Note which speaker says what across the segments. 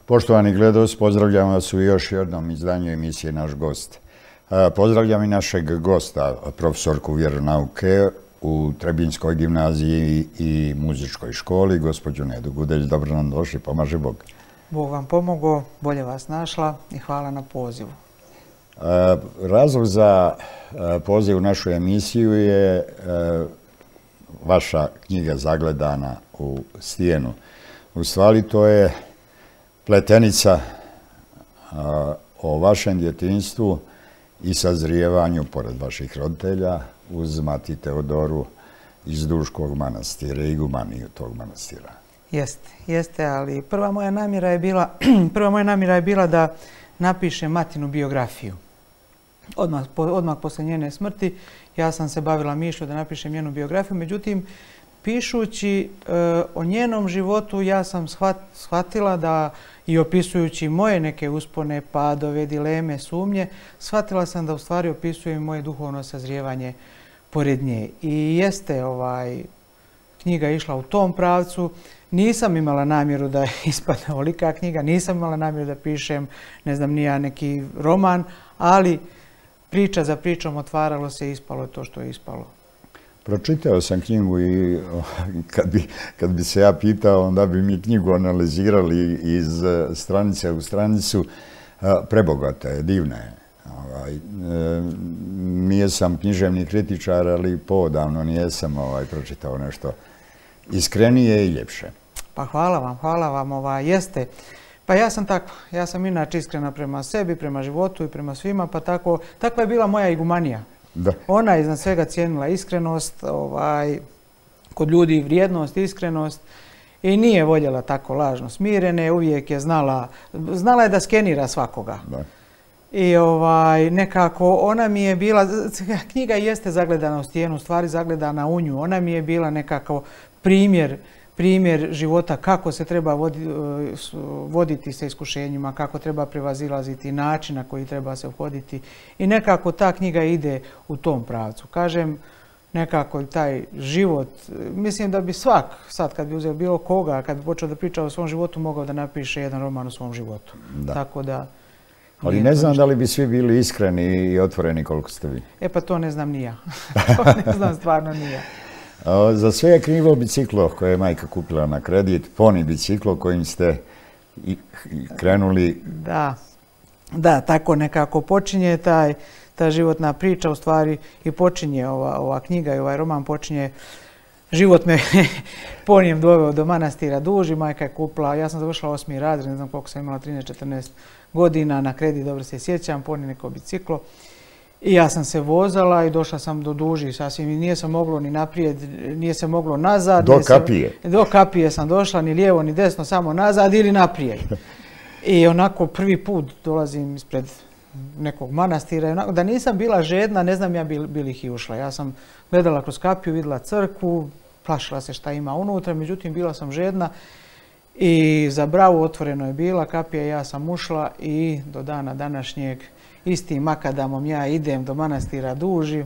Speaker 1: Poštovani gledaoci, pozdravljam vas u još jednom izdanju emisije Naš gost. Pozdravljam i našeg gosta, profesorku vjeronauke u Trebinjskoj gimnaziji i muzičkoj školi, gospođu Nedu Gudelj. Dobro nam došli, pomaže Bog.
Speaker 2: Bog vam pomogao, bolje vas našla i hvala na pozivu.
Speaker 1: Razlog za poziv u našu emisiju je vaša knjiga zagledana u stijenu. U stvari to je pletenica o vašem djetinjstvu i sazrijevanju, pored vaših roditelja, uz mati Teodoru iz Duškog manastira, igumaniju tog manastira.
Speaker 2: Jeste, ali prva moja namjera je bila da napišem matinu biografiju. Odmah posle njene smrti ja sam se bavila mišlju da napišem njenu biografiju, međutim, pišući o njenom životu ja sam shvatila da i opisujući moje neke uspone, padove, dileme, sumnje, shvatila sam da u stvari opisujem moje duhovno sazrijevanje pored nje. I jeste knjiga išla u tom pravcu. Nisam imala namjeru da ispadne ovolika knjiga, nisam imala namjeru da pišem, ne znam, nija neki roman, ali priča za pričom otvaralo se i ispalo je to što je ispalo.
Speaker 1: Pročitao sam knjigu i kad bi se ja pitao, onda bi mi knjigu analizirali iz stranice u stranicu. Prebogata je, divna je. Nijesam književni kritičar, ali poodavno nijesam pročitao nešto iskrenije i ljepše.
Speaker 2: Pa hvala vam, jeste. Pa ja sam takva, ja sam inače iskrena prema sebi, prema životu i prema svima, pa takva je bila moja igumanija. Ona je iznad svega cijenila iskrenost, kod ljudi vrijednost, iskrenost i nije voljela tako lažno smirene, uvijek je znala je da skenira svakoga. I nekako ona mi je bila, knjiga jeste zagledana u stijenu, stvari zagledana u nju, ona mi je bila nekako primjer života, kako se treba voditi sa iskušenjima, kako treba prevazilaziti, način na koji treba se obhoditi. I nekako ta knjiga ide u tom pravcu. Kažem, nekako taj život, mislim da bi svak, sad kad bi uzeo bilo koga, kad bi počeo da priča o svom životu, mogao da napiše jedan roman o svom životu. Tako da...
Speaker 1: Ali ne znam da li bi svi bili iskreni i otvoreni koliko ste vi.
Speaker 2: Pa to ne znam ni ja. To ne znam stvarno ni ja.
Speaker 1: Za sve je krivo biciklo koje je majka kupila na kredit, poni biciklo kojim ste krenuli.
Speaker 2: Da, tako nekako počinje ta životna priča, u stvari i počinje ova knjiga i ovaj roman počinje. Život me ponijem doveo do manastira Duži, majka je kupila, ja sam završila 8. razred, ne znam koliko sam imala, 13-14 godina, na kredit, dobro se sjećam, ponijem neko biciklo. I ja sam se vozala i došla sam do Duži, sasvim nije se moglo ni naprijed, nije se moglo nazad.
Speaker 1: Do kapije.
Speaker 2: Do kapije sam došla, ni lijevo ni desno, samo nazad ili naprijed. I onako prvi put dolazim ispred nekog manastira, da nisam bila žedna, ne znam ja bi li ih i ušla. Ja sam gledala kroz kapiju, vidjela crkvu, plašila se šta ima unutra, međutim bila sam žedna i za bravu otvoreno je bila kapija, ja sam ušla i do dana današnjeg istim makadamom ja idem do manastira Duži.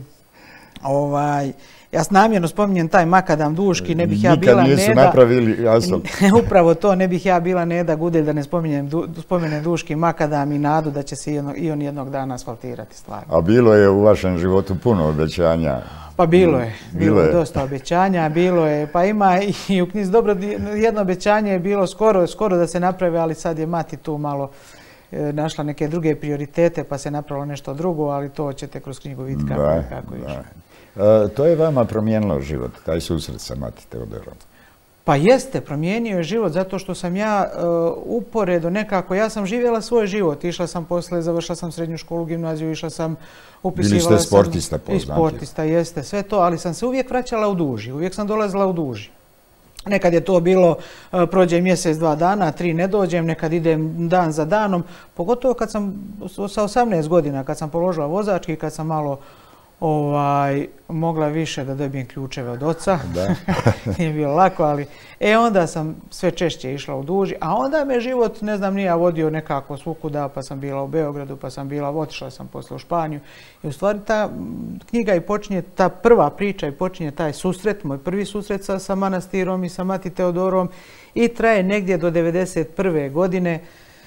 Speaker 2: Ja namjerno spominjem taj makadam Duški, ne bih ja bila Neda...
Speaker 1: Nikad nisu napravili, jasno.
Speaker 2: Upravo to, ne bih ja bila Neda Gudelj da ne spomenem Duški makadam i nadu da će se i on jednog dana asfaltirati stvarno.
Speaker 1: A bilo je u vašem životu puno obećanja?
Speaker 2: Pa bilo je dosta obećanja, bilo je, pa ima i u knjizi dobro, jedno obećanje je bilo skoro da se naprave, ali sad je mati tu malo našla neke druge prioritete pa se napravilo nešto drugo, ali to ćete kroz knjigu vidjeti kako je išlo.
Speaker 1: To je vama promijenilo život, taj susret sa mati Teodorom?
Speaker 2: Pa jeste, promijenio je život zato što sam ja uporedo nekako, ja sam živjela svoj život, išla sam posle, završila sam srednju školu, gimnaziju, išla sam, upisivala sam...
Speaker 1: Bili ste sportista poznati?
Speaker 2: I sportista, jeste, sve to, ali sam se uvijek vraćala u Duži, uvijek sam dolazila u Duži. Nekad je to bilo, prođe mjesec, 2 dana, 3 ne dođem, nekad idem dan za danom, pogotovo kad sam sa 18 godina, kad sam položila vozački, kad sam malo mogla više da dobijem ključeve od oca. Nije bilo lako, ali... onda sam sve češće išla u Duži, a onda me život, ne znam, nije vodio nekako svukuda, pa sam bila u Beogradu, pa sam otišla sam posle u Španiju. I u stvari ta knjiga i počinje, ta prva priča i počinje taj susret, moj prvi susret sa manastirom i sa mati Teodorom i traje negdje do 1991. godine.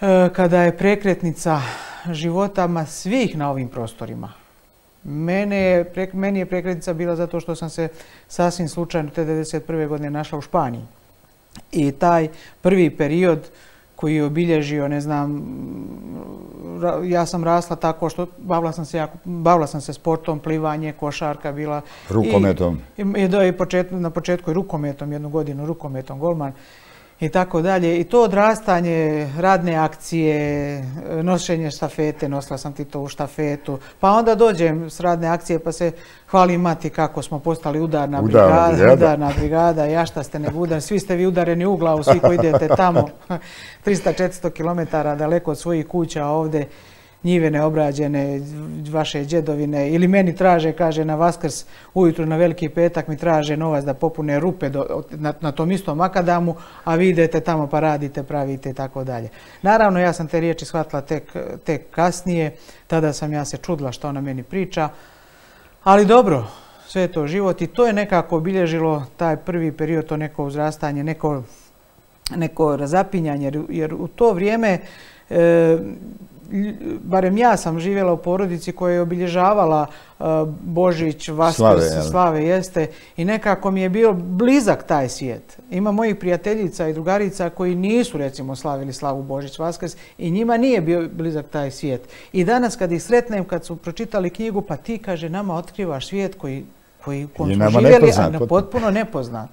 Speaker 2: kada je prekretnica životama svih na ovim prostorima. Meni je prekretnica bila zato što sam se sasvim slučajno te 1991. godine našla u Španiji. I taj prvi period koji je obilježio, ne znam, ja sam rasla tako što bavila sam se sportom, plivanje, košarka bila.
Speaker 1: Rukometom.
Speaker 2: Na početku i rukometom, 1 godinu rukometom, golman i tako dalje. I to odrastanje, radne akcije, nošenje štafete, nosila sam Titovu štafetu. Pa onda dođem s radne akcije pa se hvalim mati kako smo postali udarna brigada. Ja šta ste nego udarni, svi ste vi udareni u glavu, svi koji idete tamo 300-400 km daleko od svojih kuća ovdje. Njive neobrađene, vaše djedovine, ili meni traže, kaže, na Vaskrs ujutru na Veliki petak mi traže novac da popune rupe na tom istom makadamu, a vi idete tamo pa radite, pravite i tako dalje. Naravno, ja sam te riječi shvatila tek kasnije, tada sam ja se čudila što ona meni priča, ali dobro, sve je to život i to je nekako obilježilo taj prvi period, to neko uzrastanje, neko razapinjanje, jer u to vrijeme barem ja sam živjela u porodici koja je obilježavala Božić, Vaskrs, slave jeste i nekako mi je bio blizak taj svijet. Ima mojih prijateljica i drugarica koji nisu recimo slavili slavu Božić, Vaskrs i njima nije bio blizak taj svijet. I danas kad ih sretnem, kad su pročitali knjigu, pa ti, kaže, nama otkrivaš svijet koji smo živjeli, a potpuno nepoznat.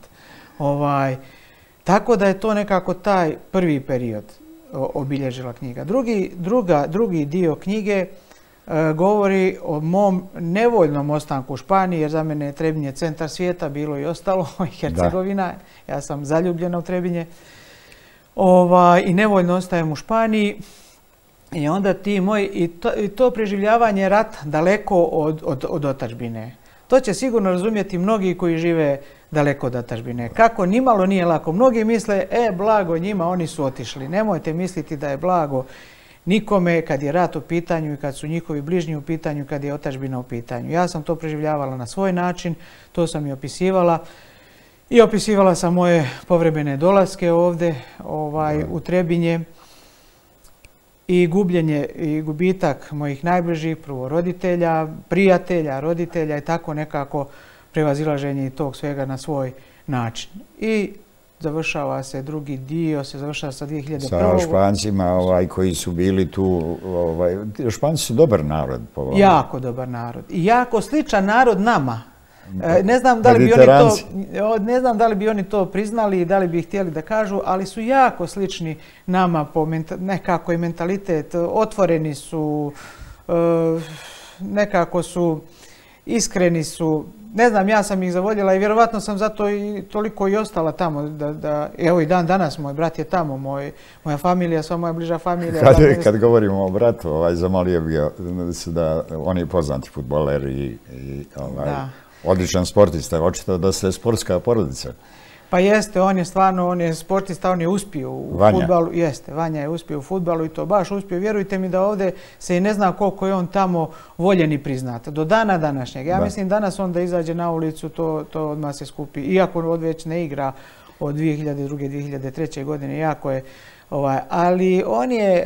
Speaker 2: Tako da je to nekako taj prvi period obilježila knjiga. Drugi dio knjige govori o mom nevoljnom ostanku u Španiji, jer za mene je Trebinje centar svijeta, bilo i ostalo, i Hercegovina. Ja sam zaljubljena u Trebinje. I nevoljno ostajem u Španiji. I onda i to preživljavanje rata daleko od otadžbine. To će sigurno razumjeti mnogi koji žive daleko od otadžbine. Kako nimalo nije lako. Mnogi misle, blago njima, oni su otišli. Nemojte misliti da je blago nikome kad je rat u pitanju i kad su njihovi bližnji u pitanju, kad je otadžbina u pitanju. Ja sam to preživljavala na svoj način, to sam i opisivala. I opisivala sam moje povremene dolaske ovdje u Trebinje i gubljenje i gubitak mojih najbližih, prvo roditelja, prijatelja, roditelja i tako nekako prevazilaženje tog svega na svoj način. I završava se drugi dio, završava sa 2001.
Speaker 1: Sa Špancima koji su bili tu. Španci su dobar narod.
Speaker 2: Jako dobar narod. I jako sličan narod nama. Ne znam da li bi oni to priznali i da li bi htjeli da kažu, ali su jako slični nama po nekako i mentalitet. Otvoreni su, nekako su, iskreni su. Ne znam, ja sam ih zavoljela i vjerovatno sam zato i toliko i ostala tamo. Evo i dan danas moj brat je tamo, moja familija, sva moja bliža familija.
Speaker 1: Kad govorimo o bratu, zamolio bih da on je poznati fudbaler i odličan sportista. Očito da ste sportska porodica.
Speaker 2: Pa jeste, on je sportista, on je uspio u fudbalu. Jeste, Vanja je uspio u fudbalu i to baš uspio. Vjerujte mi da ovdje se i ne zna koliko je on tamo voljen i priznat. Do dana današnjeg. Ja mislim danas on da izađe na ulicu, to odmah se skupi. Iako on već ne igra od 2002. 2003. godine, jako je. Ali on je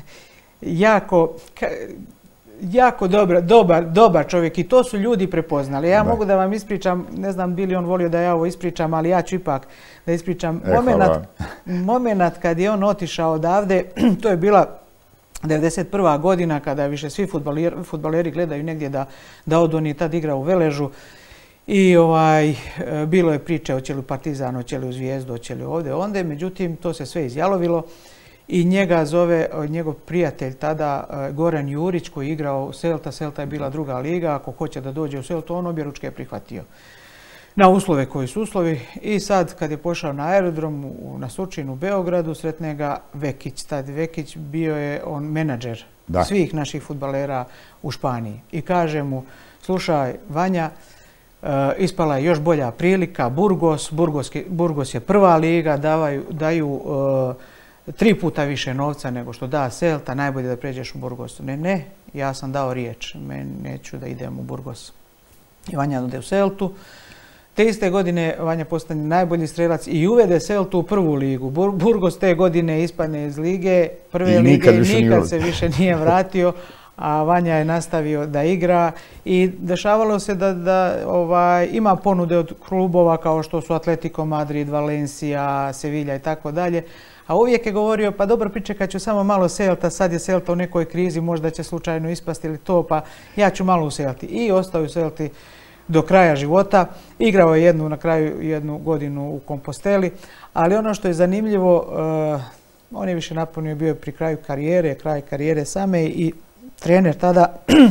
Speaker 2: jako dobar čovjek i to su ljudi prepoznali. Ja mogu da vam ispričam, ne znam bi li on volio da ja ovo ispričam, ali ja ću ipak da ispričam. Moment kad je on otišao odavde, to je bila 1991. godina kada više svi fudbaleri gledaju negdje da odu, on je tad igrao u Veležu i bilo je priče hoće li u Partizan, hoće li u Zvijezdu, hoće li ovdje, onda. Međutim, to se sve izjalovilo. I njega zove njegov prijatelj tada Goran Jurić koji je igrao u Celta. Celta je bila druga liga. Ako hoće da dođe u Celtu, on objeručke je prihvatio. Na uslove koji su uslovi. I sad kad je pošao na aerodrom na Surčin u Beogradu, sretne ga Vekić. Tad Vekić bio je on menadžer svih naših fudbalera u Španiji. I kaže mu, slušaj Vanja, ispala je još bolja prilika. Burgos je prva liga, daju 3 puta više novca nego što da Celta, najbolje da pređeš u Burgosu. Ne, ja sam dao riječ, neću da idem u Burgos. I Vanja ode u Celtu, Te iste godine Vanja postane najbolji strelac i uvede Celtu u prvu ligu. Burgos te godine ispadne iz lige, prve lige, nikad se više nije vratio, a Vanja je nastavio da igra i dešavalo se da ima ponude od klubova kao što su Atletico Madrid, Valencia, Sevilla i tako dalje. A uvijek je govorio, pa dobro, pričekat ću samo malo Celta, sad je Celta u nekoj krizi, možda će slučajno ispasti ili to, pa ja ću malo u Celti. I ostao u Celti do kraja života. Igrao je na kraju jednu godinu u Komposteli, ali ono što je zanimljivo, on je više napunio, bio pri kraj karijere same i trener tada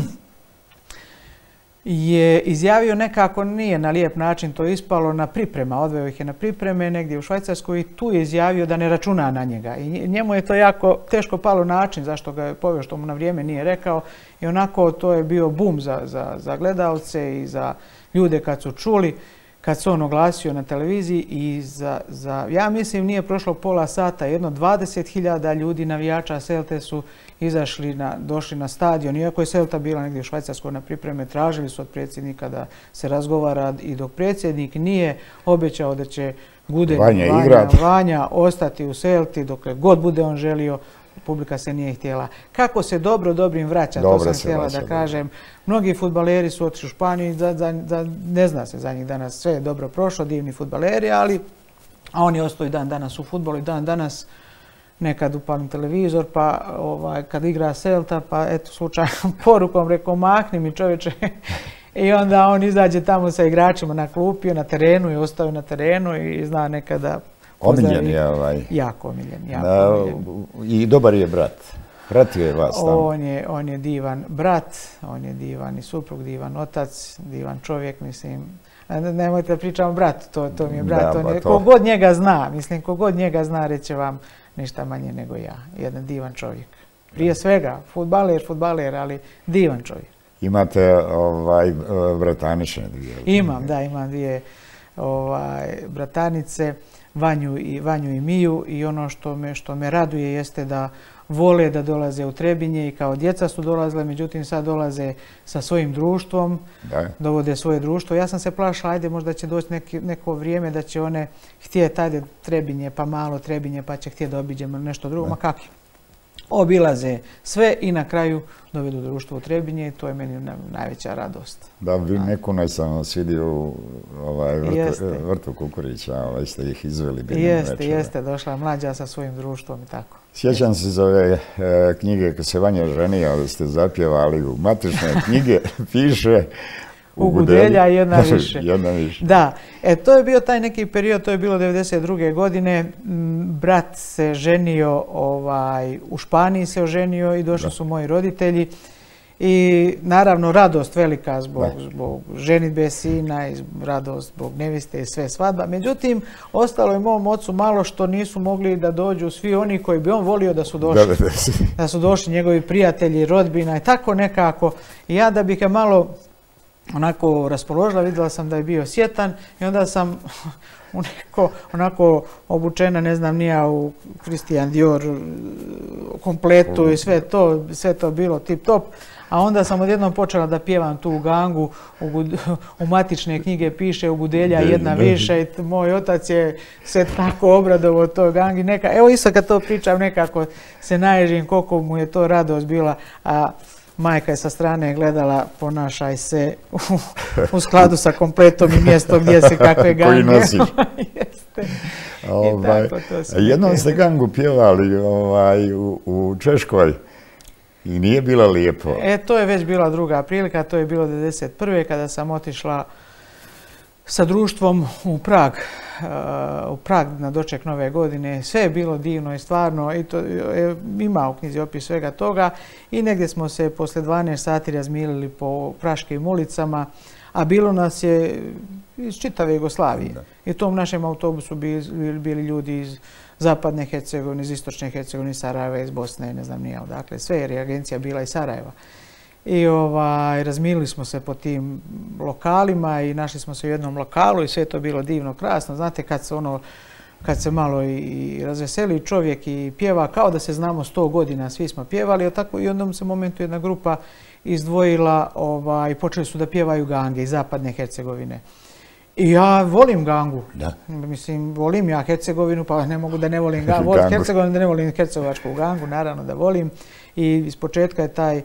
Speaker 2: je izjavio nekako, nije na lijep način to ispalo, na priprema, odveo ih je na pripreme negdje u Švajcarsku i tu je izjavio da ne računa na njega. I njemu je to jako teško palo način zašto ga je poveo, što mu na vrijeme nije rekao i onako to je bio bum za gledalce i za ljude kad su čuli, kad se on oglasio na televiziji i ja mislim nije prošlo pola sata, jedno 20.000 ljudi navijača Celte su došli na stadion, iako je Celta bila negdje u Švajcarskoj na pripreme, tražili su od predsjednika da se razgovara i dok predsjednik nije obećao da će Vanja ostati u Celti dokle god bude on želio, publika se nije htjela. Kako se dobrim vraća, to sam htjela da kažem. Mnogi fudbaleri su otišli u Španiju, ne zna se za njih danas, sve je dobro prošlo, divni fudbaleri, a oni ostaju dan danas u fudbalu i dan danas nekad upalim televizor, pa kad igra Celta, pa eto slučajno porukom rekao mahni mi čovječe i onda on izađe tamo sa igračima na klupi, na terenu i ostaju na terenu i zna nekada
Speaker 1: omiljen je
Speaker 2: jako omiljen.
Speaker 1: I dobar je brat. Pratio je vas tamo.
Speaker 2: On je divan brat, on je divan i suprug, divan otac, divan čovjek, mislim. Nemojte da pričamo brat, to mi je brat. Kogod njega zna, mislim, kogod njega zna reće vam ništa manje nego ja. Jedan divan čovjek. Prije svega, fudbaler, ali divan čovjek.
Speaker 1: Imate bratanice?
Speaker 2: Imam dvije bratanice, Vanju i Miju i ono što me raduje jeste da vole da dolaze u Trebinje i kao djeca su dolazile, međutim sad dolaze sa svojim društvom, dovode svoje društvo. Ja sam se plašila, ajde možda će doći neko vrijeme da će one htjeti, ajde Trebinje, pa malo Trebinje, pa će htjeti da obiđemo nešto drugo, ma kakvi. Obilaze sve i na kraju dovedu društvo u Trebinje i to je meni najveća radost.
Speaker 1: Da, neko sam svidio u vrtu Kukurića, ste ih izveli.
Speaker 2: Jeste, došla mlađa sa svojim društvom i tako.
Speaker 1: Sjećam se za ove knjige kad se Vanja ženio, da ste zapjevali u matične knjige, piše
Speaker 2: Ugudelja jedna više. Da, to je bio taj neki period, to je bilo 1992. godine. Brat se ženio, u Španiji se oženio i došli su moji roditelji. I naravno radost velika zbog ženidbe sina i radost zbog neviste i sve svadba. Međutim, ostalo je mom ocu malo što nisu mogli da dođu svi oni koji bi on volio da su došli. Da su došli njegovi prijatelji, rodbina i tako nekako. I ja da bih ga malo onako raspoložila, vidjela sam da je bio sjetan i onda sam onako obučena, ne znam, nija u Christian Dior kompletu i sve to bilo tip top. A onda sam odjednom počela da pjevam tu gangu, u matične knjige piše Ugudelja jedna više i moj otac je se tako obradovao toj gangi. Evo isto kad to pričam nekako se naježim koliko mu je to radost bila, a majka je sa strane gledala ponašaj se u skladu sa kompletom i mjestom gdje se kakve gange.
Speaker 1: Koji nosiš. Jednom ste gangu pjevali u Češkoj. I nije bilo lijepo.
Speaker 2: To je već bila druga prilika, to je bilo 1991. kada sam otišla sa društvom u Prag na doček Nove godine. Sve je bilo divno i stvarno, i to ima u knjizi opis svega toga. I negdje smo se posle 12 sati razmilili po praškim ulicama, a bilo nas je iz čitave Jugoslavije. I u tom našem autobusu bili ljudi iz Zapadne Hercegovine, iz Istočne Hercegovine, iz Sarajeva, iz Bosne, ne znam nije odakle, sve jer je agencija bila iz Sarajeva. I razmilili smo se po tim lokalima i našli smo se u jednom lokalu i sve je to bilo divno, krasno. Znate kad se malo i razveseli čovjek i pjeva, kao da se znamo 100 godina, svi smo pjevali, i u jednom se momentu jedna grupa izdvojila i počeli su da pjevaju gange iz Zapadne Hercegovine. I ja volim gangu. Mislim, volim ja Hercegovinu, pa ne mogu da ne volim gangu. Volim Hercegovinu, da ne volim hercegovačku gangu, naravno da volim. I iz početka je taj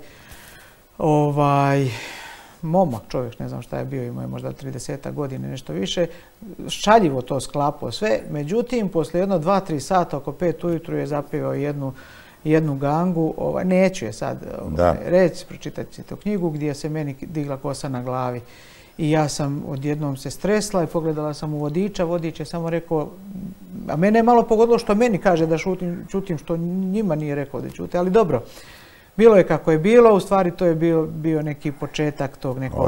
Speaker 2: momak čovjek, ne znam šta je bio, imao je možda 30 godina, nešto više, šaljivo to sklapao sve. Međutim, poslije 2-3 sata, oko 5 ujutru je zapevao jednu gangu, neću je sad reći, pročitat ćete knjigu gdje se meni digla kosa na glavi. I ja sam odjednom se stresla i pogledala sam u vodiča, vodič je samo rekao, a mene je malo pogodilo što meni kaže da čutim, što njima nije rekao da čute, ali dobro. Bilo je kako je bilo, u stvari to je bio neki početak tog nekog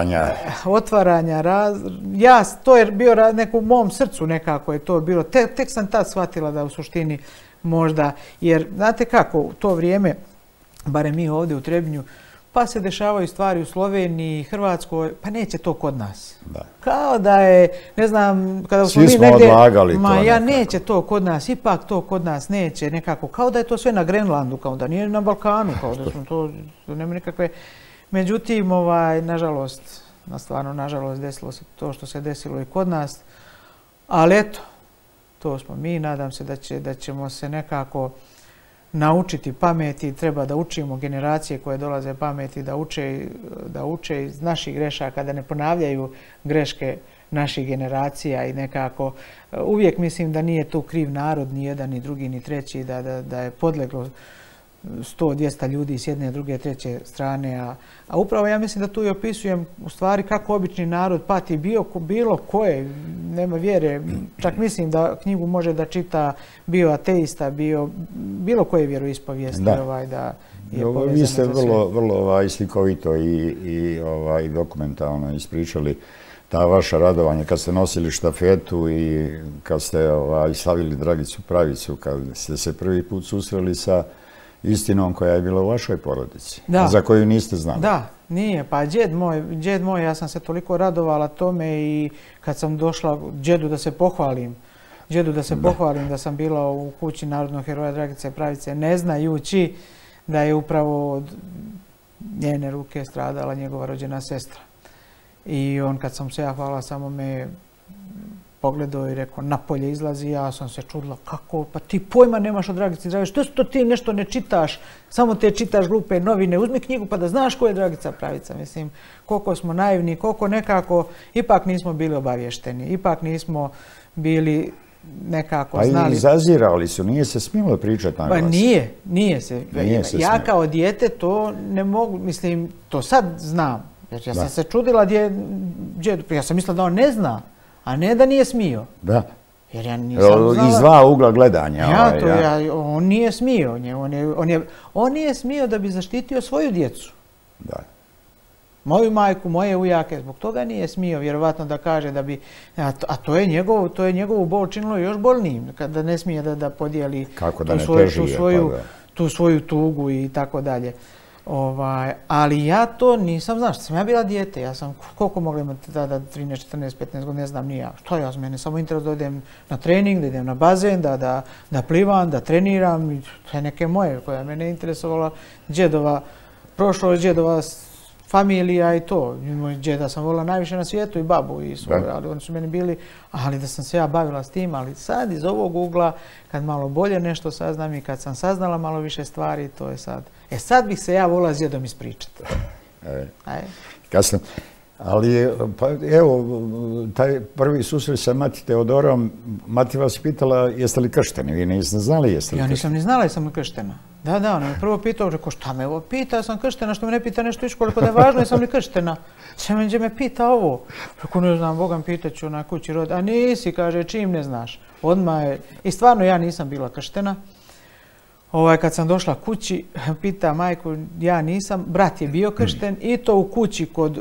Speaker 2: otvaranja. To je bio u mom srcu nekako je to bilo. Tek sam tad shvatila da u suštini možda, jer znate kako, u to vrijeme, barem mi ovdje u Trebinju, pa se dešavaju stvari u Sloveniji, Hrvatskoj, pa neće to kod nas. Kao da je, ne znam, kada smo mi negdje, neće to kod nas, ipak to kod nas neće nekako, kao da je to sve na Grenlandu, kao da nije na Balkanu, kao da smo to, nema nikakve. Međutim, nažalost, desilo se to što se desilo i kod nas, ali eto, to smo mi, nadam se da ćemo se nekako naučiti pameti, treba da učimo generacije koje dolaze pameti, da uče iz naših grešaka, da ne ponavljaju greške naših generacija i nekako uvijek mislim da nije tu kriv narod, ni jedan, ni drugi, ni treći, da je podleglo 100-200 ljudi s jedne, druge, treće strane, a upravo ja mislim da tu i opisujem u stvari kako obični narod pati bilo koje, nema vjere, čak mislim da knjigu može da čita bio ateista, bilo koje vjeroispovijesti da je povezano.
Speaker 1: Vi ste vrlo slikovito i dokumentalno ispričali ta vaša radovanja kad ste nosili štafetu i kad ste slavili Dragicu Pravicu, kad ste se prvi put susreli sa istinom koja je bila u vašoj porodici, za koju niste znali.
Speaker 2: Da, nije. Pa džed moj, ja sam se toliko radovala tome i kad sam došla džedu da se pohvalim, da sam bila u kući narodnog heroja Dragice Pravice, ne znajući da je upravo od njene ruke stradala njegova rođena sestra. I on kad sam se ja hvala samo me pogledao i rekao napolje izlazi, ja sam se čudila kako, pa ti pojma nemaš o Dragici Pravici, što to ti nešto ne čitaš, samo te čitaš glupe novine, uzmi knjigu pa da znaš ko je Dragica Pravica. Mislim, koliko smo naivni, koliko nekako, ipak nismo bili obavješteni, ipak nismo bili nekako znali.
Speaker 1: Pa i zazirali su, nije se smjelo pričati na glas.
Speaker 2: Pa nije se. Ja kao dijete to ne mogu, mislim, to sad znam, jer ja sam se čudila ja sam mislila da on ne zna, a ne da nije smio.
Speaker 1: Da.
Speaker 2: Jer ja nisam znala...
Speaker 1: Iz dva ugla gledanja.
Speaker 2: On nije smio. On nije smio da bi zaštitio svoju djecu.
Speaker 1: Da.
Speaker 2: Moju majku, moje ujake, zbog toga nije smio vjerovatno da kaže da bi... A to je njegovu bol činilo još bolnijim, kada ne smije da podijeli tu svoju tugu i tako dalje. Ali ja to nisam znao, što sam ja bila dijete, ja sam koliko mogla imati tada 13, 14, 15 godina, ne znam ni ja. Što ja, mene samo interes da idem na trening, da idem na bazen, da plivam, da treniram i to je neke moje koja mene interesovala džedova, prošlo džedova familija i to. Moj džeda sam volila najviše na svijetu i babu i svoje, ali oni su meni bili, ali da sam se ja bavila s tim, ali sad iz ovog ugla, kad malo bolje nešto saznam i kad sam saznala malo više stvari, to je sad. Sad bih se ja volila s djedom ispričati.
Speaker 1: Kasno. Ali, pa evo, taj prvi susret sa Mati Teodorom, Mati vas pitala jeste li kršteni, vi niste znali jeste li kršteni?
Speaker 2: Ja nisam ni znala jesam li krštena. Da, ona me prvo pitao, rekao šta me ovo pita, ja sam krštena, što me ne pita nešto iz škole, da je važno jesam li krštena. Sve me pita ovo. Rekao ne znam, Bogam pitat ću na kući rod, a nisi, kaže, čim ne znaš. Odmah je, i stvarno ja nisam bila krštena. Kad sam došla kući, pita majku, ja nisam, brat je bio kršten i to u kući kod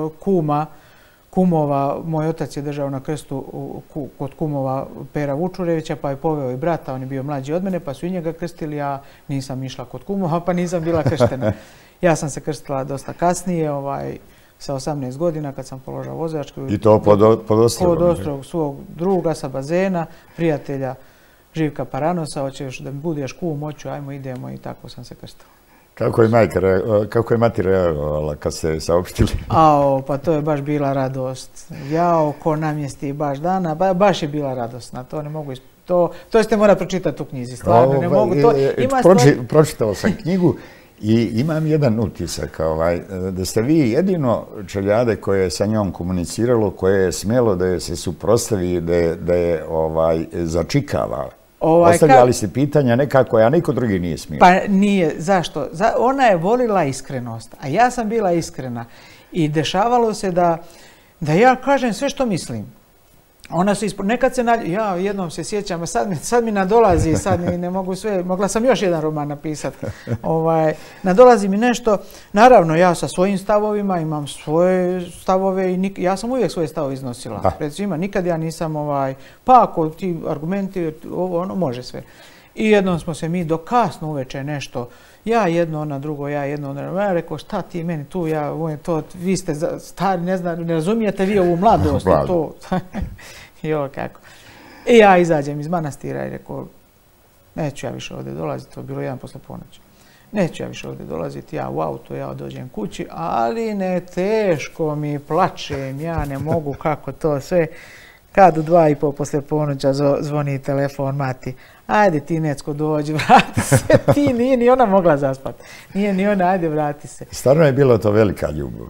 Speaker 2: kumova, moj otac je držao na krstu kod kumova Pera Vučurevića, pa je poveo i brata, on je bio mlađi od mene, pa su i njega krstili, ja nisam išla kod kumova, pa nisam bila krštena. Ja sam se krstila dosta kasnije, sa 18 godina kad sam položila vozačku.
Speaker 1: I to pod ostrogom?
Speaker 2: Pod ostrogom svog druga sa bazena, prijatelja Živka Paranosa, hoćeš da mi budeš kum, hoću, ajmo idemo i tako sam se krstila.
Speaker 1: Kako je mati reagovala kad ste saopštili?
Speaker 2: Pa to je baš bila radost. Jao, ko namjesti baš dana, baš je bila radosna. To ne mogu to ste mora pročitati u knjizi, stvarno ne mogu.
Speaker 1: Pročitao sam knjigu i imam jedan utisak, da ste vi jedino čeljade koje je sa njom komuniciralo, koje je smjelo da je se suprotstavi, da je začikava. Postavljali ste pitanja nekako, a niko drugi nije smio.
Speaker 2: Pa nije, zašto? Ona je volila iskrenost, a ja sam bila iskrena. I dešavalo se da ja kažem sve što mislim. Ona se nekad se ja jednom se sjećam, sad mi nadolazi, sad mi ne mogu sve, mogla sam još jedan roman napisati. Nadolazi mi nešto, naravno ja sa svojim stavovima imam svoje stavove i ja sam uvijek svoje stavove iznosila. Pred svima, nikad ja nisam pa ako ti argumenti, ovo ono, može sve. I jednom smo se mi do kasno uveče nešto, ja jedno, ona drugo, ja jedno, ona drugo. Ja rekao, šta ti meni tu, vi ste stari, ne razumijete vi ovu mladost, to. Jo, kako. I ja izađem iz manastira i rekao, neću ja više ovdje dolaziti, to je bilo 1 poslije ponoći. Neću ja više ovdje dolaziti, ja u auto, ja dođem kući, ali ne, teško mi, plačem, ja ne mogu, kako to sve. Kad u 2:30 poslije ponoća zvoni telefon, mati, ajde ti Necko dođi, vrati se, nije ni ona mogla zaspati. Nije ni ona, ajde vrati se.
Speaker 1: Stvarno je bilo to velika ljubav.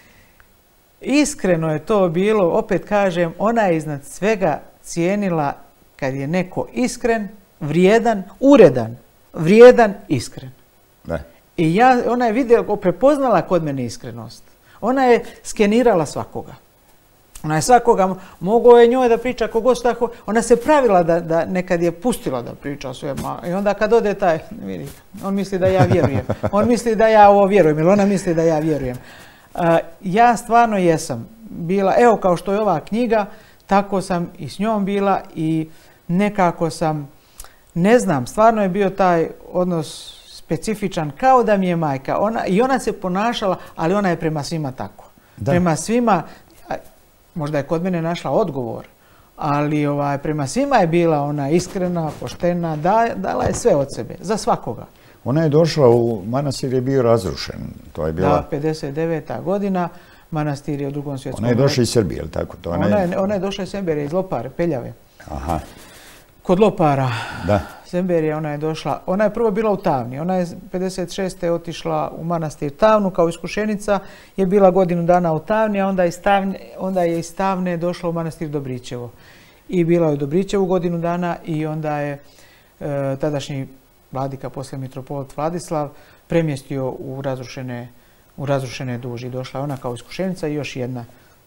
Speaker 2: Iskreno je to bilo, opet kažem, ona je iznad svega cijenila kad je neko iskren, vrijedan, uredan, vrijedan, iskren.
Speaker 1: Ne.
Speaker 2: I ona je prepoznala kod mene iskrenost. Ona je skenirala svakoga. Ona je svakoga, mogao je njoj da priča kogod tako, ona se pravila da nekad je pustila da priča sve. I onda kad ode taj, vidi, on misli da ja vjerujem. On misli da ja ovo vjerujem ili ona misli da ja vjerujem. Ja stvarno jesam bila, evo kao što je ova knjiga, tako sam i s njom bila i nekako sam, ne znam, stvarno je bio taj odnos specifičan kao da mi je majka. I ona se ponašala, ali ona je prema svima tako. Da. Prema svima, možda je kod mene našla odgovor, ali prema svima je bila ona iskrena, poštena, dala je sve od sebe, za svakoga.
Speaker 1: Ona je došla u manastir, je bio razrušen. To je bila...
Speaker 2: Da, 59. godina, manastir je u Drugom svjetskom
Speaker 1: ratu. Ona je došla iz Srbije, ili tako?
Speaker 2: Ona je došla iz Semberije, iz Lopare, Peljave.
Speaker 1: Aha.
Speaker 2: Kod Lopara.
Speaker 1: Da.
Speaker 2: Semberije ona je došla. Ona je prvo bila u Tavni. Ona je 56. otišla u manastir Tavnu kao iskušenica. Je bila godinu dana u Tavni, a onda je iz Tavne došla u manastir Dobričevo. I bila je u Dobričevu godinu dana i onda je tadašnji vladika, poslije mitropolit Vladislav, premjestio u razrušene duži. Došla je ona kao iskušenica i još jedna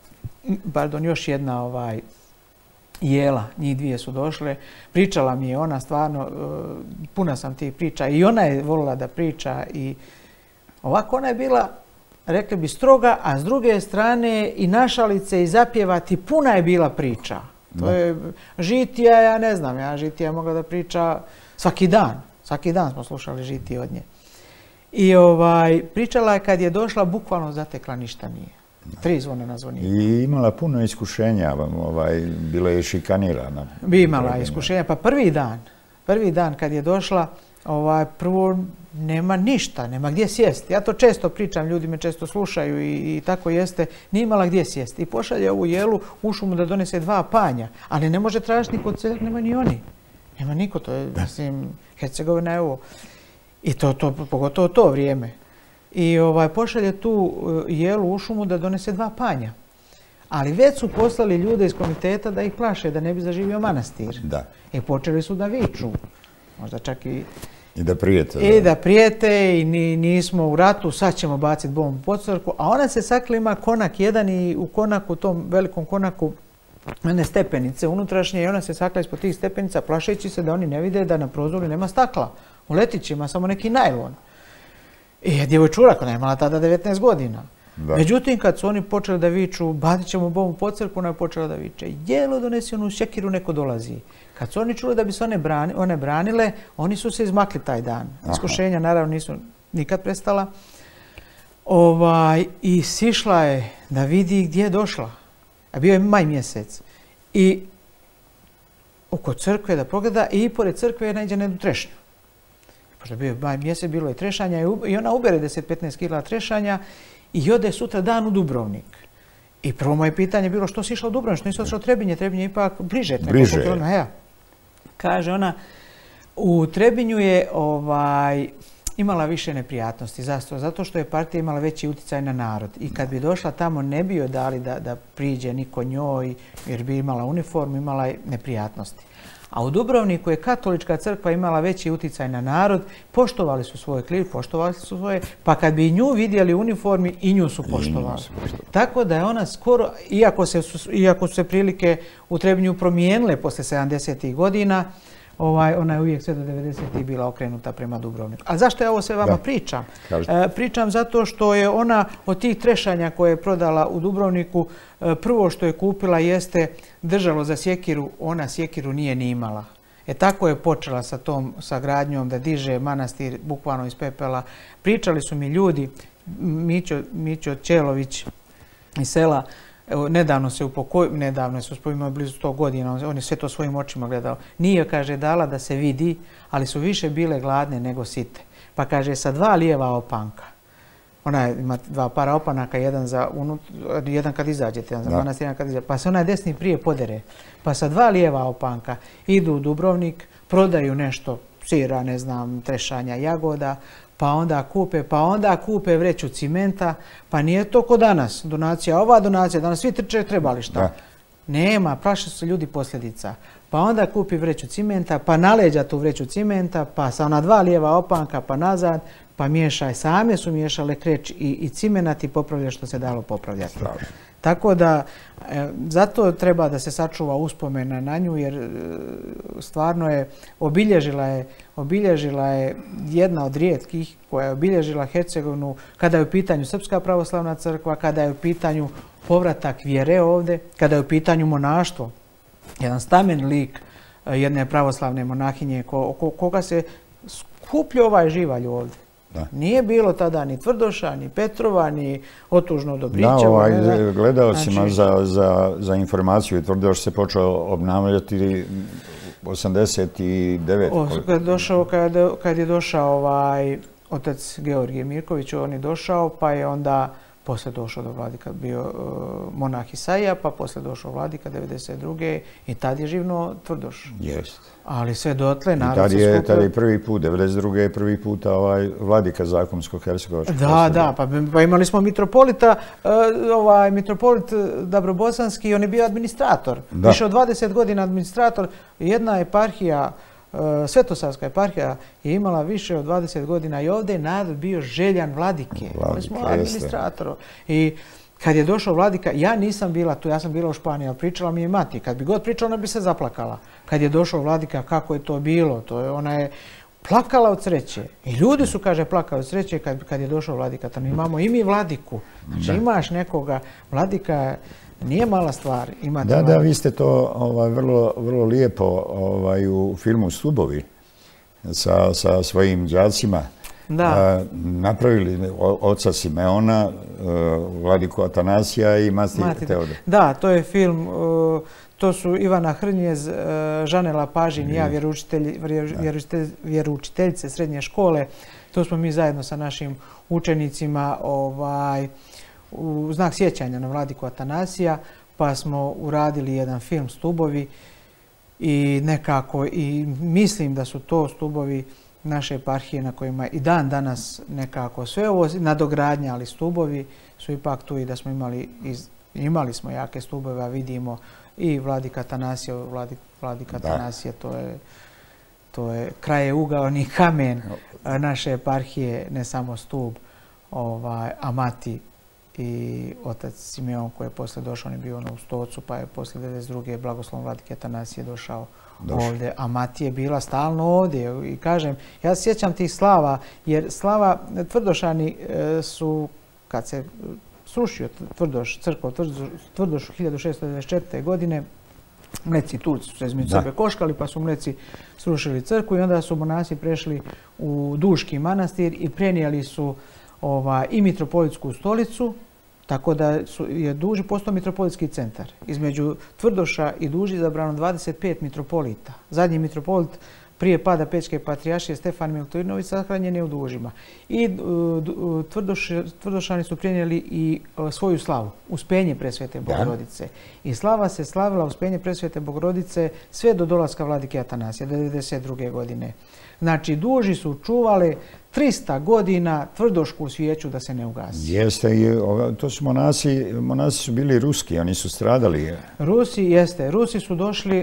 Speaker 2: jela, njih dvije su došle. Pričala mi je ona stvarno, puna sam tih priča i ona je volila da priča i ovako ona je bila, rekli bi, stroga, a s druge strane i našalice i zapjevati, puna je bila priča. To je žitija, ja ne znam, žitija mogla da priča svaki dan. Svaki dan smo slušali žitije od nje. I pričala je kad je došla, bukvalno zatekla, ništa nije. 3 zvona na zvoniku.
Speaker 1: I imala puno iskušenja, bila je šikanirana.
Speaker 2: Bi imala iskušenja, pa prvi dan kad je došla, prvo nema ništa, nema gdje sjesti. Ja to često pričam, ljudi me često slušaju i tako jeste, nije imala gdje sjesti. I pošalje ovu jelu u šumu da donese 2 panja, ali ne može tražiti ni kod seljak, nema ni oni. Nema niko, to je, mislim, Hercegovina je ovo. I pogotovo to vrijeme. I pošalje tu jelu u šumu da donese 2 panja. Ali već su poslali ljude iz komiteta da ih plaše, da ne bi zaživio manastir.
Speaker 1: Da.
Speaker 2: I počeli su da viču. Možda čak i
Speaker 1: da prijete.
Speaker 2: I da prijete i nismo u ratu, sad ćemo baciti bombu pod crkvu. A ona se sakla, ima konak jedan i u konaku, tom velikom konaku, one stepenice unutrašnje i ona se sakla ispod tih stepenica plašeći se da oni ne vide da na prozoru nema stakla. U letićima samo neki najlon. I djevojčura koja je imala tada 19 godina. Da. Međutim, kad su oni počeli da viču, bacit ćemo bombu pod crkvu, ona je počela da viče. Jelo, donesi onu sjekiru, neko dolazi. Kad su oni čuli da bi se one branile, oni su se izmakli taj dan. Iskušenja naravno nisu nikad prestala. I sišla je da vidi gdje je došla. A bio je maj mjesec. I oko crkve da pogleda i pored crkve naiđe na jednu trešnju. pošto je bio mjesec, bilo je trešanja i ona ubere 10-15 kila trešanja i ode sutra dan u Dubrovnik. I prvo moje pitanje bilo što si išla u Dubrovnik, što nisi otišla u Trebinje, Trebinje je ipak bliže. Kaže ona, u Trebinju je imala više neprijatnosti. Zašto? Zato što je partija imala veći utjecaj na narod. I kad bi došla tamo ne bi joj dali da priđe niko njoj, jer bi imala uniformu, imala je neprijatnosti. A u Dubrovniku je katolička crkva imala veći utjecaj na narod, poštovali su svoje kliru, poštovali su svoje, pa kad bi nju vidjeli u uniformi i nju su poštovali. Tako da je ona skoro, iako su se prilike u Trebinju promijenile posle 70. godina, ona je uvijek sve do 90. bila okrenuta prema Dubrovniku. A zašto ja ovo sve vama pričam? Pričam zato što je ona od tih trešanja koje je prodala u Dubrovniku, prvo što je kupila jeste držalo za sjekiru, ona sjekiru nije ni imala. Tako je počela sa gradnjom da diže manastir bukvalno iz pepela. Pričali su mi ljudi, Mićo Ćelović iz sela, nedavno se upokojio, nedavno su spojimo blizu 100 godina, on je sve to svojim očima gledao. Nije, kaže, dala da se vidi, ali su više bile gladne nego site. Pa kaže, sa 2 lijeva opanka. Ona ima 2 para opanaka, jedan kad izađete, jedan za manastir, jedan kad izađete. Pa se onaj desni prije podere. Pa sa 2 lijeva opanka idu u Dubrovnik, prodaju nešto sira, ne znam, trešanja, jagoda, pa onda kupe vreću cimenta, pa nije to ko danas, ova donacija, danas svi trče, trebali šta? Nema, plaše su se ljudi posljedica. Pa onda kupi vreću cimenta, pa naleđa tu vreću cimenta, pa sa ona 2 lijeva opanka, pa nazad, pa miješaj. Same su miješale kreć i cimenat i popravlja što se dalo popravljati. Tako da, zato treba da se sačuva uspomena na nju, jer stvarno je obilježila je jedna od rijetkih koja je obilježila Hercegovinu kada je u pitanju Srpska pravoslavna crkva, kada je u pitanju povratak vjere ovdje, kada je u pitanju monaštvo. Jedan stamen lik jedne pravoslavne monahinje koga se skuplja ovaj živalj ovdje. Nije bilo tada ni Tvrdoša, ni Petrova, ni Otužno Dobrićeva.
Speaker 1: Gledaocima za informaciju, Tvrdoš se počeo obnavljati 89.
Speaker 2: Kad je došao otac Georgije Mirković, on je došao, pa je onda poslije došao do vladika, bio monah Isaija, pa poslije došao vladika 92. i tad je živno Tvrdoš.
Speaker 1: Jest.
Speaker 2: Ali sve dotle, narod se skupio.
Speaker 1: Tad je prvi put, 92. je prvi put vladika zakonskog hercegovačkog.
Speaker 2: Da, pa imali smo mitropolita, mitropolit Dabrobosanski, on je bio administrator. Više od 20 godina administrator. Jedna eparhija, Svetosavska eparhija je imala više od 20 godina i ovdje je narod bio željan vladike. Mi smo administrator. I kad je došao vladika, ja nisam bila tu, ja sam bila u Španiji, ali pričala mi je mati. Kad bi god pričala, ona bi se zaplakala. Kad je došao vladika, kako je to bilo, ona je plakala od sreće. I ljudi su, kaže, plakali od sreće kad je došao vladika. Tamo imamo i mi vladiku. Znači imaš nekoga, vladika nije mala stvar.
Speaker 1: Da, vi ste to vrlo lijepo u filmu Stubovi sa svojim đacima napravili oca Simeona, vladiku Atanasija i mati Teodor.
Speaker 2: Da, to je film, to su Ivana Hrnjez, Žane Lapažin i ja, vjeroučiteljice srednje škole. To smo mi zajedno sa našim učenicima u znak sjećanja na vladiku Atanasija, pa smo uradili jedan film Stubovi i nekako, i mislim da su to stubovi naše eparhije na kojima i dan danas nekako sve ovo nadogradnja, ali stubovi su ipak tu i da smo imali smo jake stubove, a vidimo i vladika Atanasija, vladika Atanasija, to je krajeugao kamen naše eparhije, ne samo stub, a mati i otac Simeon koji je poslije došao, on je bio u Stocu, pa je poslije 92. blagoslovom vladike Atanasije došao ovdje, a mati je bila stalno ovdje. I kažem, ja se sjećam tih slava, jer slava Tvrdošani su, kad se srušio crkva Tvrdoš 1624. godine, Mleci Turci su se između sebe koškali, pa su Mleci srušili crkvu i onda su monasi prešli u Duški manastir i prenijeli su i mitropolitsku stolicu, tako da je Duži postao mitropolitski centar. Između Tvrdoša i Duži izabrano 25 mitropolita. Zadnji mitropolit prije pada Pećke patrijaršije Stefan Milutinović sahranjen je u Dužima. I Tvrdošani su prenijeli i svoju slavu, Uspenje Presvete Bogorodice. I slava se slavila Uspenje Presvete Bogorodice sve do dolaska vladike Atanasija, 1992. godine. Znači, Duži su čuvali 300 godina tvrdošku svijeću da se ne ugasi.
Speaker 1: Jeste, to su monasi su bili ruski, oni su stradali.
Speaker 2: Rusi su došli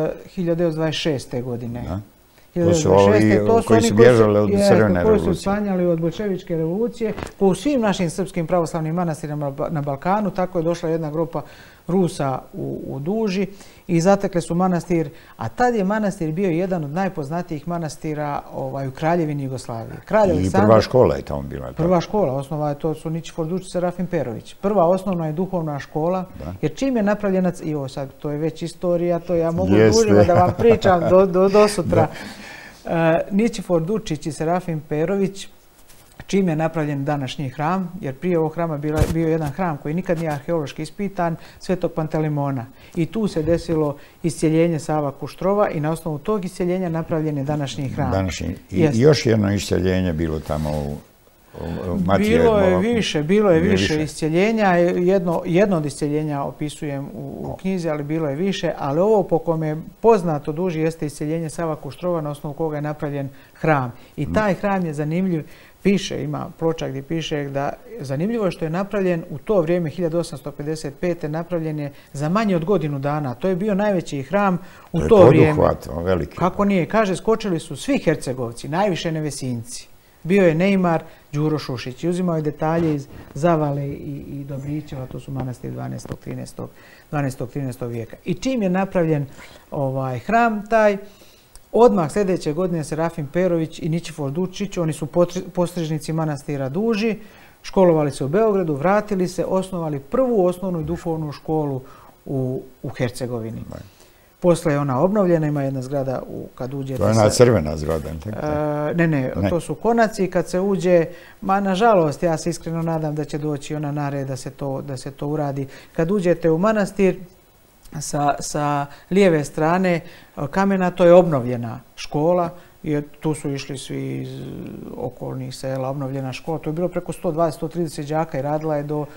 Speaker 2: 1926. godine.
Speaker 1: Da. To su ovi koji su bježali od crvene revolucije.
Speaker 2: Koji su sanjali od bolševičke revolucije. Po svim našim srpskim pravoslavnim manastirima na Balkanu, tako je došla jedna grupa Rusa u Duži i zatekli su manastir, a tad je manastir bio jedan od najpoznatijih manastira u Kraljevini Jugoslavije.
Speaker 1: I prva škola je tamo bila.
Speaker 2: Prva škola, osnova je to su Ničifor Dučić, Serafim Perović. Prva osnovna je duhovna škola, jer čim je napravljena, i ovo sad, to je već istorija, to ja mogu dužimo da vam pričam do sutra. Ničifor Dučić i Serafim Perović, čim je napravljen današnji hram, jer prije ovog hrama bio jedan hram koji nikad nije arheološki ispitan, Svetog Pantelimona. I tu se desilo iscjeljenje Sava Kuštrova i na osnovu tog iscjeljenja napravljen je današnji hram.
Speaker 1: I još jedno iscjeljenje bilo tamo u Matije.
Speaker 2: Bilo je više iscjeljenja. Jedno od iscjeljenja opisujem u knjizi, ali bilo je više. Ali ovo po kome je poznato Duži jeste iscjeljenje Sava Kuštrova na osnovu koga je napravljen hram. I taj hram je zanimljiv. Piše, ima ploča gdje piše da zanimljivo je što je napravljen u to vrijeme 1855. napravljen je za manje od godinu dana. To je bio najveći hram u to vrijeme.
Speaker 1: Veliki.
Speaker 2: Kako nije? Kaže, skočili su svi Hercegovci, najviše Nevesinci. Bio je Neymar Đuro Šušić i uzimao je detalje iz Zavale i Dobrićeva, to su manastiri 12. 13. vijeka. I čim je napravljen hram taj, odmah sljedeće godine Serafim Perović i Ničifor Dučić, oni su postrižnici manastira Duži, školovali se u Beogradu, vratili se, osnovali prvu osnovnu i duhovnu školu u Hercegovini. Posle je ona obnovljena, ima jedna zgrada kad uđete...
Speaker 1: To je ona crvena zgrada.
Speaker 2: Ne, to su konaci. Kad se uđe, nažalost, ja se iskreno nadam da će doći ona na red da se to uradi. Kad uđete u manastir, sa lijeve strane kamena, to je obnovljena škola i tu su išli svi iz okolnih sela, obnovljena škola. To je bilo preko 120-130 đaka i radila je do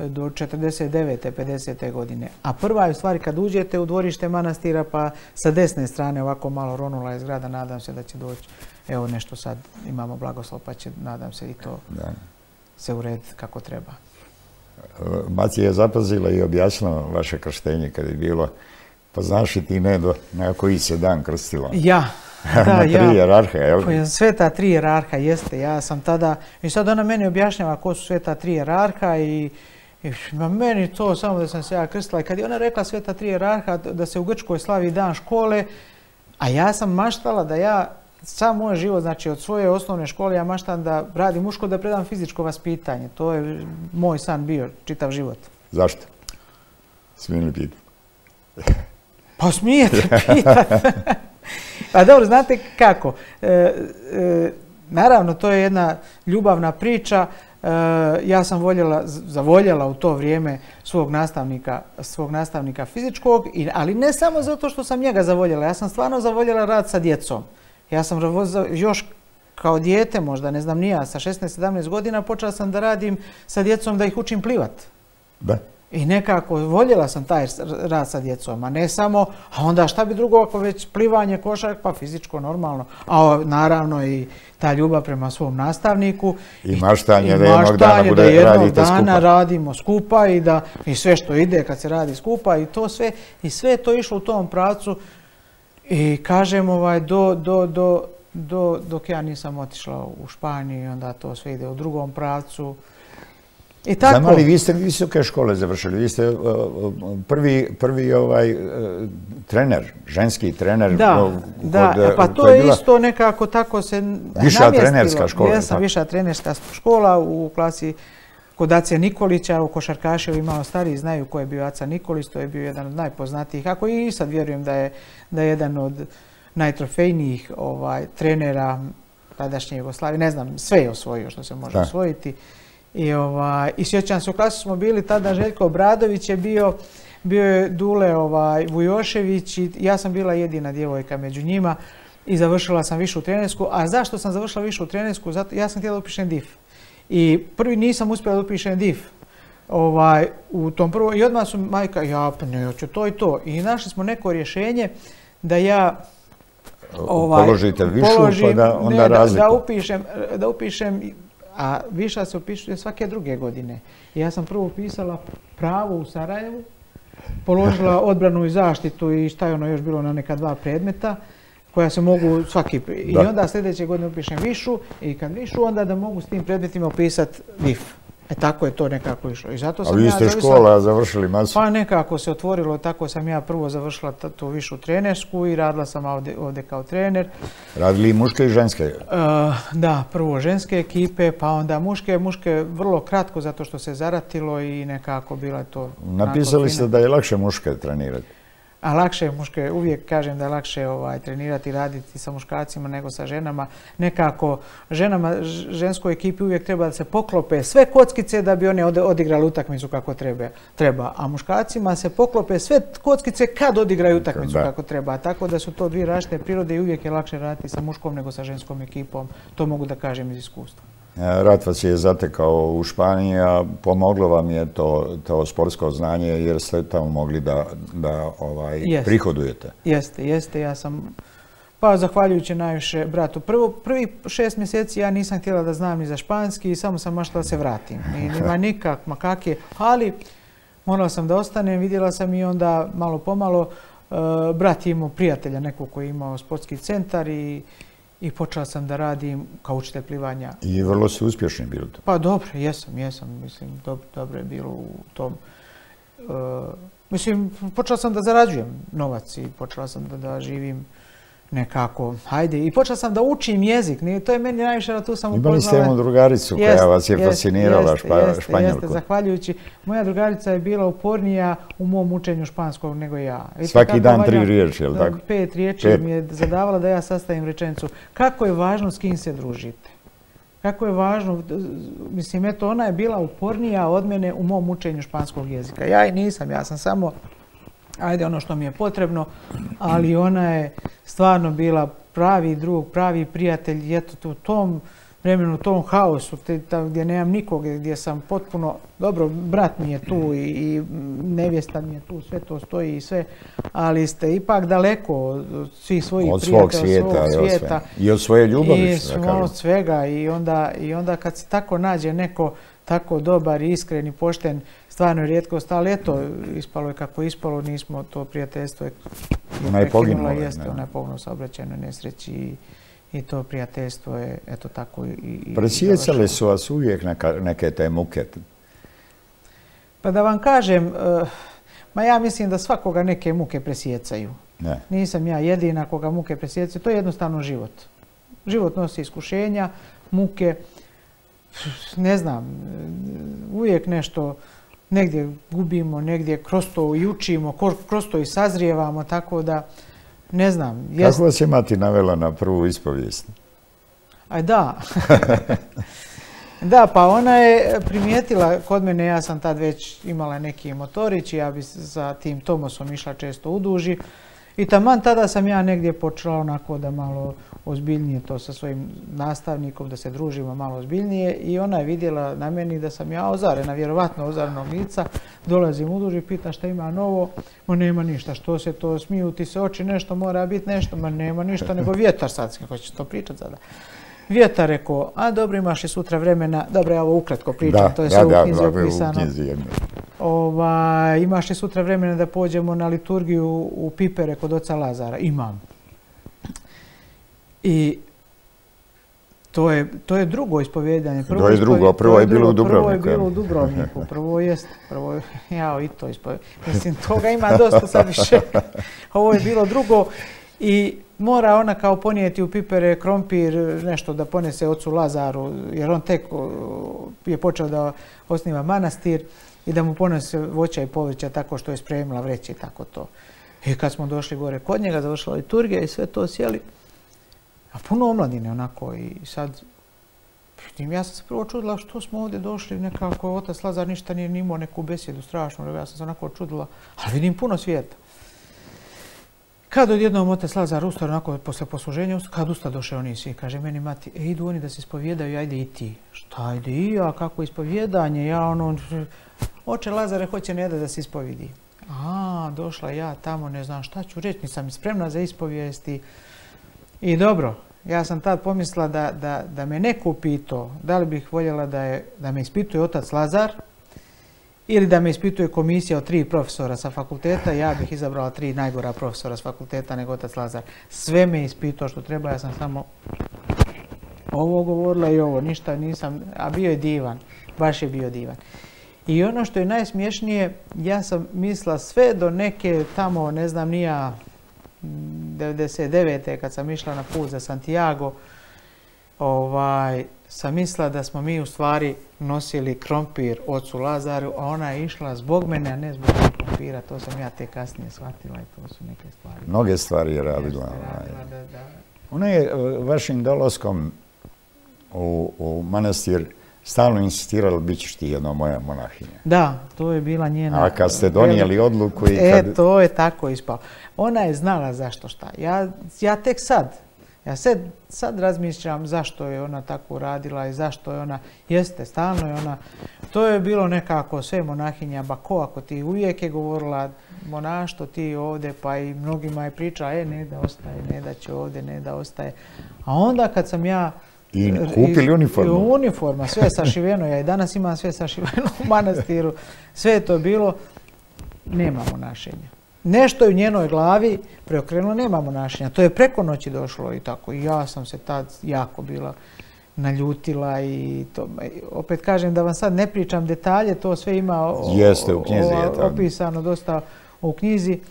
Speaker 2: 49. 50. godine. A prva je u stvari kad uđete u dvorište manastira pa sa desne strane ovako malo ronula je zgrada, nadam se da će doći. Evo nešto sad imamo blagoslov pa će, nadam se, i to se urediti kako treba.
Speaker 1: Matija je zapazila i objasnila vaše krštenje kad je bilo, pa znaš i ti Nedo, na koji se dan krstilo?
Speaker 2: Ja.
Speaker 1: Na 3 jerarha, jel?
Speaker 2: Sveta 3 jerarha, jeste. Ja sam tada, i sad ona meni objašnjava ko su sveta 3 jerarha i meni to samo da sam se ja krstila. I kad je ona rekla sveta 3 jerarha da se u Grčkoj slavi dan škole, a ja sam maštala da ja sam moj život, znači od svoje osnovne škole ja maštam da radim u školi, da predam fizičko vaspitanje. To je moj san bio, čitav život.
Speaker 1: Zašto? Smijem li pitati?
Speaker 2: Pa smijete pitati. Pa dobro, znate kako. Naravno, to je jedna ljubavna priča. Ja sam zavoljela u to vrijeme svog nastavnika fizičkog, ali ne samo zato što sam njega zavoljela. Ja sam stvarno zavoljela rad sa djecom. Ja sam još kao dijete, možda ne znam ni ja, sa 16-17 godina počela sam da radim sa djecom, da ih učim plivat.
Speaker 1: Da.
Speaker 2: I nekako voljela sam taj rad sa djecom, a ne samo, a onda šta bi drugo ako već plivanje, košark, pa fizičko normalno. A naravno i ta ljubav prema svom nastavniku.
Speaker 1: I maštanje da jednog dana radite skupa.
Speaker 2: Radimo skupa i sve što ide kad se radi skupa i to sve. I sve je to išlo u tom pravcu. I kažem, dok ja nisam otišla u Španiju, onda to sve ide u drugom pravcu.
Speaker 1: Znam, ali vi ste visoke škole završili, vi ste prvi trener, ženski trener.
Speaker 2: Da, pa to je isto nekako tako se namjestilo.
Speaker 1: Viša trenerska škola.
Speaker 2: Ja sam viša trenerska škola u klasi kod Ace Nikolića, u košarkaševi malo stariji znaju ko je bio Aca Nikolić, to je bio jedan od najpoznatijih, ako i sad vjerujem da je jedan od najtrofejnijih trenera tadašnje Jugoslavije, ne znam, sve je osvojio što se može osvojiti. I sjećam se, u klasi smo bili tada, Željko Obradović je bio je Dule Vujošević i ja sam bila jedina djevojka među njima. i završila sam višu trenersku. A zašto sam završila višu trenersku? Zato ja sam htjela da upišem DIF. I prvi nisam uspjela da upišem DIF. U tom prvom, i odmah su majka, ja pa ne, hoću to i to. I našli smo neko rješenje da ja
Speaker 1: položite višu pa da onda razliku.
Speaker 2: Da upišem, a viša se upisuje svake druge godine. I ja sam prvo upisala pravo u Sarajevu, položila odbranu i zaštitu i šta je ono još bilo na neka 2 predmeta koja se mogu svaki... I onda sljedeće godine upišem višu i kad višu onda da mogu s tim predmetima upisati DIF. Tako je to nekako išlo.
Speaker 1: A vi ste škola završili masu?
Speaker 2: Pa nekako se otvorilo, tako sam ja prvo završila tu višu trenersku i radila sam ovdje kao trener.
Speaker 1: Radili i muške i ženske?
Speaker 2: Da, prvo ženske ekipe, pa onda muške vrlo kratko zato što se zaratilo i nekako bila je to...
Speaker 1: Napisali ste da je lakše muške trenirati?
Speaker 2: A lakše je muške, uvijek kažem da je lakše trenirati i raditi sa muškarcima nego sa ženama. Nekako ženskoj ekipi uvijek treba da se poklope sve kockice da bi one odigrali utakmicu kako treba. A muškarcima se poklope sve kockice kad odigraju utakmicu kako treba. Tako da su to dvije različite prirode i uvijek je lakše raditi sa muškom nego sa ženskom ekipom. To mogu da kažem iz iskustva.
Speaker 1: Rat vas je zatekao u Španiji, a pomoglo vam je to sportsko znanje jer ste tamo mogli da prihodujete.
Speaker 2: Jeste. Ja sam, pa zahvaljujući najviše bratu. Prvih 6 mjeseci ja nisam htjela da znam ni za španski i samo sam maštala da se vratim. Nima nikak, makake, ali morala sam da ostanem, vidjela sam i onda malo pomalo brat je imao prijatelja nekog koji je imao sportski centar i počela sam da radim kao učitelj plivanja. I
Speaker 1: vrlo su uspješni bili to?
Speaker 2: Pa dobro, jesam. Mislim, dobro je bilo u tom. Mislim, počela sam da zarađujem novac i počela sam da živim nekako, hajde. I počela sam da učim jezik. To je meni najviše, da tu sam upoznala.
Speaker 1: Imali ste jednu drugaricu koja vas je fascinirala španjolkom.
Speaker 2: Jeste, zahvaljujući. Moja drugarica je bila upornija u mom učenju španskog nego ja.
Speaker 1: Svaki dan 3 riječi, je li tako?
Speaker 2: 5 riječi mi je zadavala da ja sastavim rečenicu. Kako je važno s kim se družite? Kako je važno, mislim, eto, ona je bila upornija od mene u mom učenju španskog jezika. Ja i nisam, ja sam samo, ajde, ono što mi je potrebno, ali ona je stvarno bila pravi drug, pravi prijatelj. I eto, u tom vremenu, u tom haosu, gdje nemam nikoga, gdje sam potpuno, dobro, brat mi je tu i nevjesta mi je tu, sve to stoji i sve, ali ste ipak daleko od svih svojih prijatelja, od svog svijeta.
Speaker 1: I od svoje ljubavi,
Speaker 2: od svega. I onda kad se tako nađe neko tako dobar, iskren i pošten, stvarno je rijetkost, ali eto, ispalo je kako ispalo, nismo to prijateljstvo
Speaker 1: prekinulo,
Speaker 2: ona je poginulo saobraćajnoj nesreći i to prijateljstvo je eto tako i
Speaker 1: presjecale su vas uvijek neke te muke?
Speaker 2: Pa da vam kažem, ja mislim da svakoga neke muke presjecaju. Nisam ja jedina koga muke presjecaju, to je jednostavno život. Život nosi iskušenja, muke, ne znam, uvijek nešto, negdje gubimo, negdje kroz to i učimo, kroz to i sazrijevamo, tako da, ne znam.
Speaker 1: Kako vas je mati navela na prvu ispovijest?
Speaker 2: Da. Da, pa ona je primijetila kod mene, ja sam tad već imala neki motorić i ja bi sa tim Tomosom išla često u duži. I taman tada sam ja negdje počela onako da malo ozbiljnije to sa svojim nastavnikom, da se družimo malo ozbiljnije i ona je vidjela na meni da sam ja ozarena, vjerovatno ozarenog lica, dolazim u duži, pita šta ima novo, ma nema ništa, što se to, smiju ti se oči, nešto mora biti nešto, ma nema ništa, nego vjetar sad, kako ćeš to pričati sada. Vjetar rekao, a dobro, imaš li sutra vremena, dobro, ja ovo ukratko pričam, to je sve u knjizi opisano. Imaš li sutra vremena da pođemo na liturgiju u Pipere kod oca Lazara? Imam. I to je drugo ispovjedanje.
Speaker 1: To je drugo, prvo je bilo u Dubrovniku.
Speaker 2: Prvo je bilo u Dubrovniku, i to ispovjedanje. Mislim, toga ima dosta sad više. Ovo je bilo drugo i mora ona kao ponijeti u Pipere krompir, nešto da ponese ocu Lazaru, jer on tek je počeo da osniva manastir i da mu ponese voća i povrća tako što je spremila vreće i tako to. I kad smo došli gore kod njega, završila liturgija i sve to sjeli, a puno omladine onako i sad, ja sam se prvo čudila što smo ovdje došli, nekako otac Lazar ništa nije imao neku besjedu strašnu, ja sam se onako čudila, ali vidim puno svijeta. Kad odjednom otac Lazar ustao, onako posle posluženja, kad usta došao oni svi, kaže meni mati, idu oni da se ispovjedaju, ajde i ti. Šta, ajde i ja, kako ispovjedanje, ja ono, oče Lazare hoće Neda da se ispovidi. A, došla ja tamo, ne znam šta ću reći, nisam spremna za ispovijesti. I dobro, ja sam tad pomislila da me neko upitao, da li bih voljela da me ispituje otac Lazar, ili da me ispituje komisija od 3 profesora sa fakulteta, ja bih izabrala 3 najgora profesora s fakulteta nego otac Lazar. Sve me ispitao što treba, ja sam samo ovo govorila i ovo, ništa nisam, a bio je divan, baš je bio divan. I ono što je najsmiješnije, ja sam mislila sve do neke tamo, ne znam ni ja, 99. kad sam išla na put za Santiago, sam mislila da smo mi u stvari nosili krompir ocu Lazaru, a ona je išla zbog mene, a ne zbog krompira. To sam ja te kasnije shvatila i to su neke stvari.
Speaker 1: Mnoge stvari je radila. Ona je vašim dolaskom u manastir stalno insistirala, bit ćeš ti jedna moja monahinja.
Speaker 2: Da, to je bila njena...
Speaker 1: A kad ste donijeli odluku i kad...
Speaker 2: to je tako ispalo. Ona je znala zašto šta. Ja tek sad, sad razmišljam zašto je ona tako radila i zašto je ona, jeste, stalno je ona, to je bilo nekako sve monahinja, bako, ako ti uvijek je govorila monašto ti ovdje, pa i mnogima je pričala, ne da ostaje, ne da će ovdje, ne da ostaje. A onda kad sam ja...
Speaker 1: I kupili uniformu.
Speaker 2: Uniforma, sve je sašiveno, ja i danas imam sve sašiveno u manastiru, sve je to bilo, nema monašenja. Nešto je u njenoj glavi preokrenulo, nema monašenja. To je preko noći došlo i tako. I ja sam se tad jako bila naljutila i to. Opet kažem da vam sad ne pričam detalje, to sve ima opisano dosta u knjizi.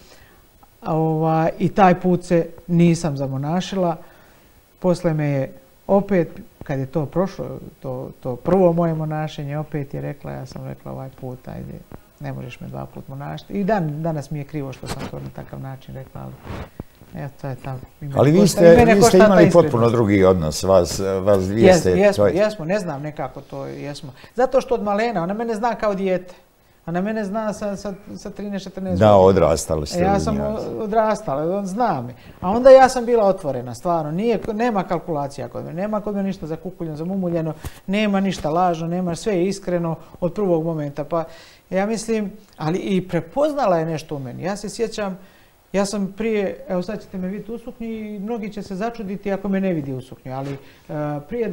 Speaker 2: I taj put se nisam zamonašila. Posle me je opet, kad je to prošlo, to prvo moje monašenje, opet je rekla, ja sam rekla ovaj put, ajde, ne možeš me 2 put monašiti. I danas mi je krivo što sam to na takav način rekla, ali evo, to je tako.
Speaker 1: Ali vi ste imali potpuno drugi odnos, vas dvije ste...
Speaker 2: Jesmo, ne znam nekako to, jesmo. Zato što od malena, ona mene zna kao dijete. Ona mene zna sa 13-14 godina.
Speaker 1: Da, odrastali ste.
Speaker 2: Ja sam odrastala, on zna me. A onda ja sam bila otvorena, stvarno. Nema kalkulacija kod me, nema kod me ništa zakukuljeno, zamumuljeno, nema ništa lažno, nema, sve je iskreno od prvog momenta. Pa ja mislim, ali i prepoznala je nešto u meni. Ja se sjećam, ja sam prije, evo sad ćete me vidjeti u suknji i mnogi će se začuditi ako me ne vidi u suknji, ali prije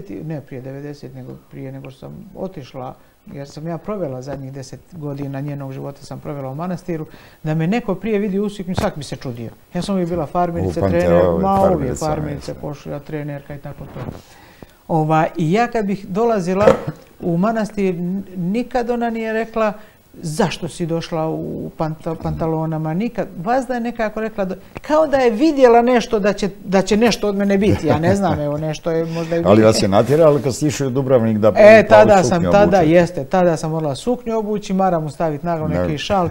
Speaker 2: 90, nego što sam otišla, jer sam ja provela zadnjih 10 godina njenog života sam provela u manastiru, da me neko prije vidi u suknju, svak mi se čudio. Ja sam uvijek bila farmerica, trener, uvijek farmerica, košulja, trenerka i tako to. I ja kad bih dolazila u manastir, nikad ona nije rekla zašto si došla u pantalonama, nikad. Vazda je nekako rekla, kao da je vidjela nešto da će nešto od mene biti. Ja ne znam, evo nešto je možda i vidjela.
Speaker 1: Ali vas je natjerala kad ste išli u Dubrovnik da suknju obući?
Speaker 2: Tada sam morala suknju obući, moram mu staviti na glavu neki šal.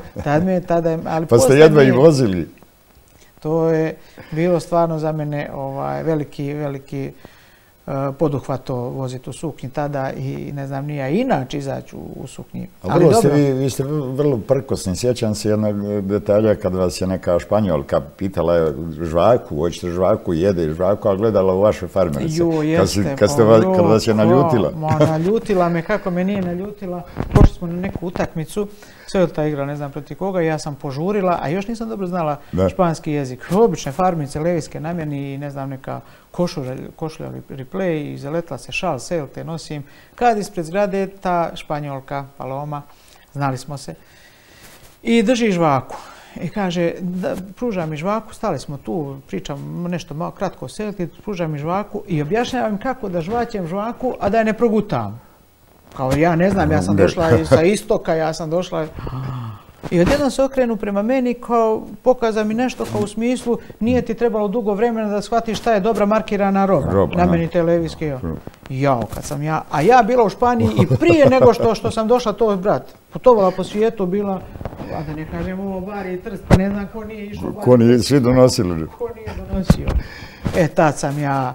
Speaker 1: Pa ste jedva i vozili?
Speaker 2: To je bilo stvarno za mene veliki poduhvato voziti u suknji tada i ne znam nija inače izaći u suknji.
Speaker 1: Vi ste vrlo prkosni. Sjećam se jednog detalja kad vas je neka Španjolka pitala je žvaku, hoćete žvaku, jede žvaku, a gledala u vaše farmerice. Kad vas je naljutila.
Speaker 2: Naljutila me, kako me nije naljutila. Pošli smo na neku utakmicu, Celta igra ne znam protiv koga, ja sam požurila, a još nisam dobro znala španski jezik. Obične farmice, levijske namjeni i ne znam neka košulja replay i zaletla se šal, Celte nosim. Kad ispred zgrade ta Španjolka, Paloma, znali smo se, i drži žvaku. I kaže, pruža mi žvaku, stali smo tu, pričam nešto malo kratko o Celti, pruža mi žvaku i objašnjavam kako da žvaćem žvaku, a da je ne progutam. Kao ja ne znam, ja sam došla sa istoka, ja sam došla... I odjednom se okrenu prema meni, kao pokaza mi nešto kao u smislu nije ti trebalo dugo vremena da shvatiš šta je dobra markirana roba. Na meni televizijski. Jao, kad sam ja... A ja bila u Španiji i prije nego što sam došla, to brat, putovala po svijetu, bila... A da ne kažem ovo Bari i Trst, pa ne znam ko nije išao u Bari.
Speaker 1: Ko nije svi donosili.
Speaker 2: Ko nije donosio. Tad sam ja...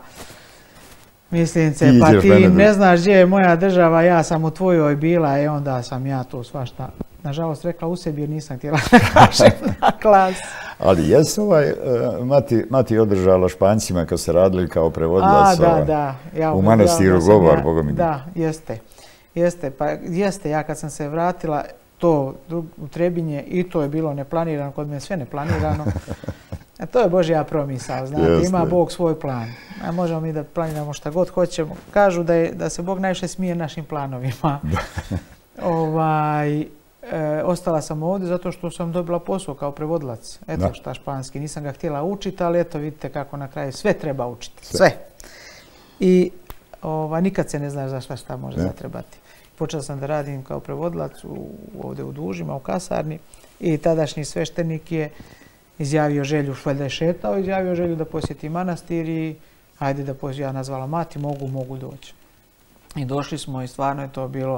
Speaker 2: Mislim se, pa ti ne znaš gdje je moja država, ja sam u tvojoj bila i onda sam ja tu svašta, nažalost, rekla u sebi jer nisam htjela da kažem na glas.
Speaker 1: Ali jesu mati održala Špancima kad ste radili kao prevodilac u manastiru Govor, Boga mi.
Speaker 2: Da, jeste. Pa jeste, ja kad sam se vratila to u Trebinje i to je bilo neplanirano, kod mene sve neplanirano. A to je Božja promisao, znate, ima Bog svoj plan. A možemo mi da planiramo šta god hoćemo. Kažu da se Bog najviše smije našim planovima. Ostala sam ovdje zato što sam dobila posao kao prevodilac. Eto šta španski. Nisam ga htjela učiti, ali eto vidite kako na kraju sve treba učiti. Sve. I nikad se ne zna za šta može zatrebati. Počela sam da radim kao prevodilac ovdje u Dužima, u kasarni i tadašnji sveštenik je izjavio želju, valjda je šetao, izjavio želju da posjeti manastir i ajde da posjeti, ja nazvala mati, mogu doći. I došli smo i stvarno je to bilo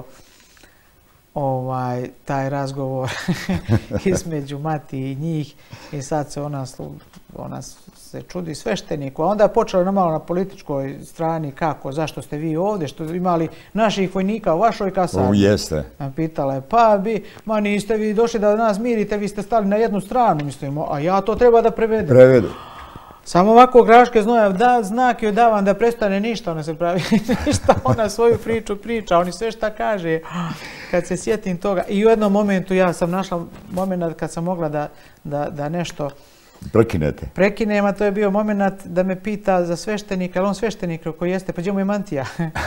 Speaker 2: taj razgovor između mati i njih i sad se ona se čudi svešteniku, a onda je počelo malo na političkoj strani kako, zašto ste vi ovdje, što imali naših vojnika u vašoj kasarni.
Speaker 1: Jeste.
Speaker 2: Pitala je, ma niste vi došli da nas mirite, vi ste stali na jednu stranu, mislimo, a ja to treba da prevedem. Samo ovako graške znoja, znak joj davam da prestane ništa, ona se pravi ništa, ona svoju priču priča, oni sve šta kaže. Kad se sjetim toga, i u jednom momentu ja sam našla moment kad sam mogla da nešto prekinem, a to je bio moment da me pita za sveštenika, ali on sveštenik koji jeste, pa gdje mu je mantija?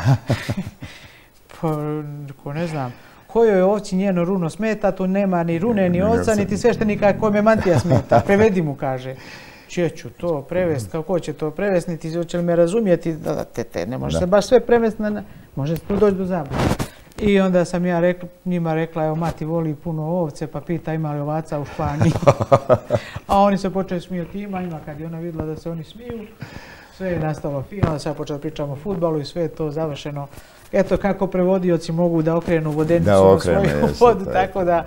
Speaker 2: Pa ne znam. Kojoj ovci njeno runo smeta, tu nema ni rune, ni ovca, niti sveštenika kojom je mantija smeta. Prevedi mu, kaže. Ću to prevesti, kako će to prevesti, niti hoće li me razumijeti, ne može se baš sve prevesti, može se tu doći do zabave. I onda sam ja njima rekla, evo mati voli puno ovce, pa pita ima li ovaca u Španiji. A oni se počeli smijati, ima, kad je ona vidjela da se oni smiju, sve je nastalo fino, onda sam ja počela pričati o fudbalu i sve je to završeno. Eto kako prevodioci mogu da okrenu vodenicu u svoju vodu, tako da,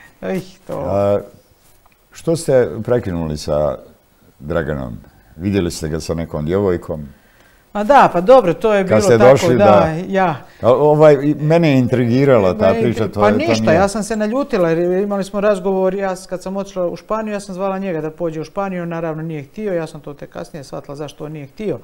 Speaker 1: Što ste prekinuli sa Draganom? Vidjeli ste ga sa nekom djevojkom?
Speaker 2: Pa dobro, to je bilo tako, ja.
Speaker 1: Mene je intrigirala ta priča.
Speaker 2: Pa ništa, ja sam se naljutila jer imali smo razgovor, kad sam otišla u Španiju, ja sam zvala njega da pođe u Španiju, naravno nije htio, ja sam to tek kasnije shvatila zašto on nije htio.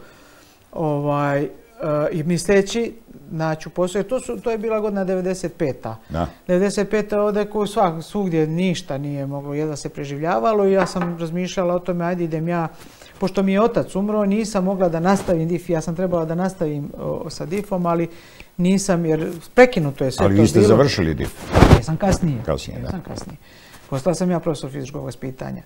Speaker 2: I misleći naću posao, to je bila godina 95. 95. ovdje svugdje ništa nije moglo, jedva se preživljavalo i ja sam razmišljala o tome, ajde idem ja, pošto mi je otac umro, nisam mogla da nastavim DIF, ja sam trebala da nastavim sa DIF-om, ali nisam, jer prekinuto je sve to bilo.
Speaker 1: Ali vi ste završili DIF?
Speaker 2: Ja sam kasnije. Postala sam ja profesor fizičkog vaspitanja.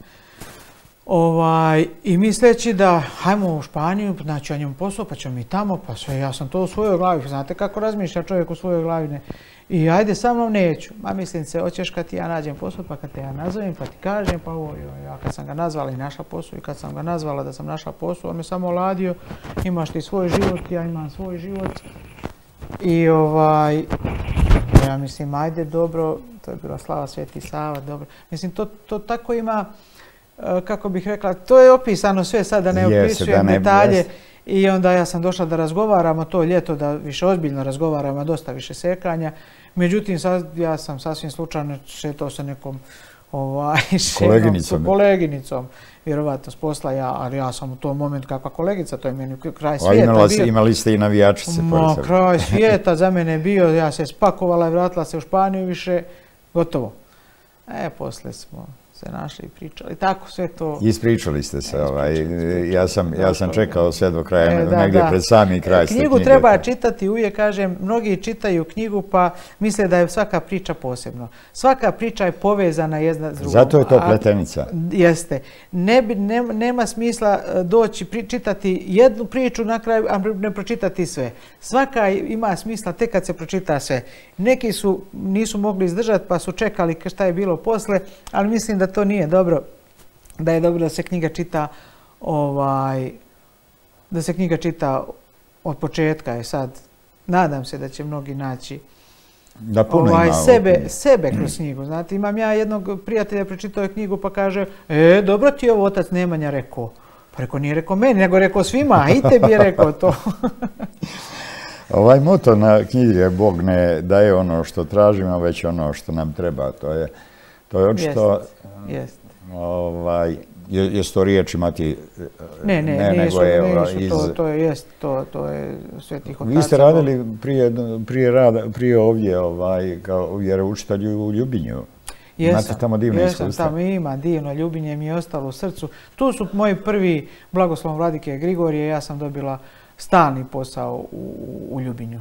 Speaker 2: I misleći da hajmo u Španiju, znači ja njemu posao, pa ćemo mi tamo, pa sve, ja sam to u svojoj glavi, znate kako razmišlja čovjek u svojoj glavi, i ajde sa mnom neću, mislim se, hoćeš kad ti ja nađem posao, pa kad te ja nazovem, pa ti kažem, pa ja kad sam ga nazvala i našla posao, i kad sam ga nazvala da sam našla posao, on me samo ladio, imaš ti svoj život, ja imam svoj život, i ja mislim, ajde dobro, to je bila slava Sveti Sava, dobro, mislim, to tako ima, kako bih rekla, to je opisano sve sad da ne opisujem detalje i onda ja sam došla da razgovaramo to ljeto, da više ozbiljno razgovaramo, dosta više sekanja. Međutim, sad ja sam sasvim slučajno šetao sa nekom koleginicom, vjerovatno s posla, ali ja sam u tom momentu kakva kolegica, to je meni kraj svijeta bio.
Speaker 1: Imali ste i navijačice?
Speaker 2: Kraj svijeta za mene bio, ja se spakovala i vratila se u Španiju više, gotovo. Poslije smo se našli i pričali. Tako sve to...
Speaker 1: Ispričali ste se. Ja sam čekao sve do kraja, negdje pred sami kraj ste knjige.
Speaker 2: Knjigu treba čitati, uvijek kažem, mnogi čitaju knjigu pa misle da je svaka priča posebno. Svaka priča je povezana jedna s drugom.
Speaker 1: Zato je to pletenica.
Speaker 2: Jeste. Nema smisla doći čitati jednu priču na kraju, a ne pročitati sve. Svaka ima smisla tek kad se pročita sve. Neki nisu mogli izdržati pa su čekali šta je bilo posle, ali mislim da to nije dobro, da je dobro da se knjiga čita od početka. Sad, nadam se da će mnogi naći sebe kroz knjigu. Znate, imam ja jednog prijatelja, pročitao je knjigu pa kaže, dobro ti je ovo otac Nemanja rekao. Pa rekao, nije rekao meni, nego rekao svima, a i tebi je rekao to.
Speaker 1: Ovaj moto na knjigi je Bog ne daje ono što tražimo, već ono što nam treba. To je očito Jesu to riječi Matije?
Speaker 2: Ne, nisu, to je Svetih otaca.
Speaker 1: Vi ste radili prije ovdje kao vjeroučitelj u Ljubinju. Imate tamo divno iskustvo.
Speaker 2: Jesam tamo, ima divno, Ljubinje mi je ostalo u srcu. Tu su moji prvi blagoslovom vladike Grigorije, ja sam dobila stalni posao u Ljubinju.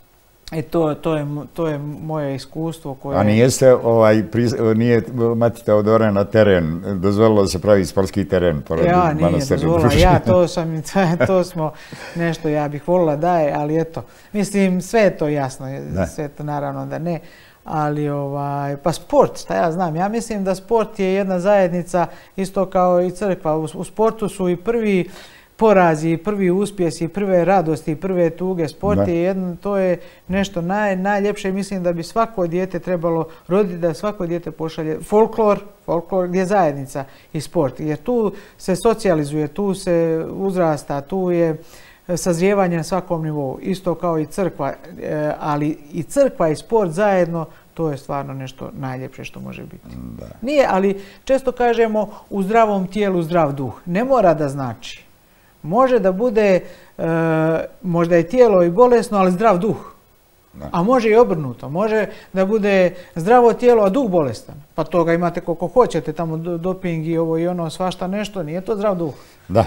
Speaker 2: To je moje iskustvo koje...
Speaker 1: A nije Mati Teodora na teren, dozvolilo da se pravi sportski teren pored manastira?
Speaker 2: Nije dozvolila, to smo nešto, ja bih volila da je, ali eto, mislim, sve je to jasno, sve to naravno da ne, ali pa sport, šta ja znam, ja mislim da sport je jedna zajednica, isto kao i crkva, u sportu su i prvi porazi, prvi uspjesi, prve radosti, prve tuge. Sport je jedno, to je nešto najljepše. Mislim da bi svako dijete trebalo roditi, da svako dijete pošalje folklor gdje je zajednica i sport. Jer tu se socijalizuje, tu se uzrasta, tu je sazrijevanje na svakom nivou. Isto kao i crkva, ali i crkva i sport zajedno, to je stvarno nešto najljepše što može biti. Nije, ali često kažemo u zdravom tijelu zdrav duh. Ne mora da znači. Može da bude, možda je tijelo i bolesno, ali zdrav duh. A može i obrnuto. Može da bude zdravo tijelo, a duh bolestan. Pa toga imate koliko hoćete, tamo doping i ovo i ono, svašta nešto, nije to zdrav duh.
Speaker 1: Da.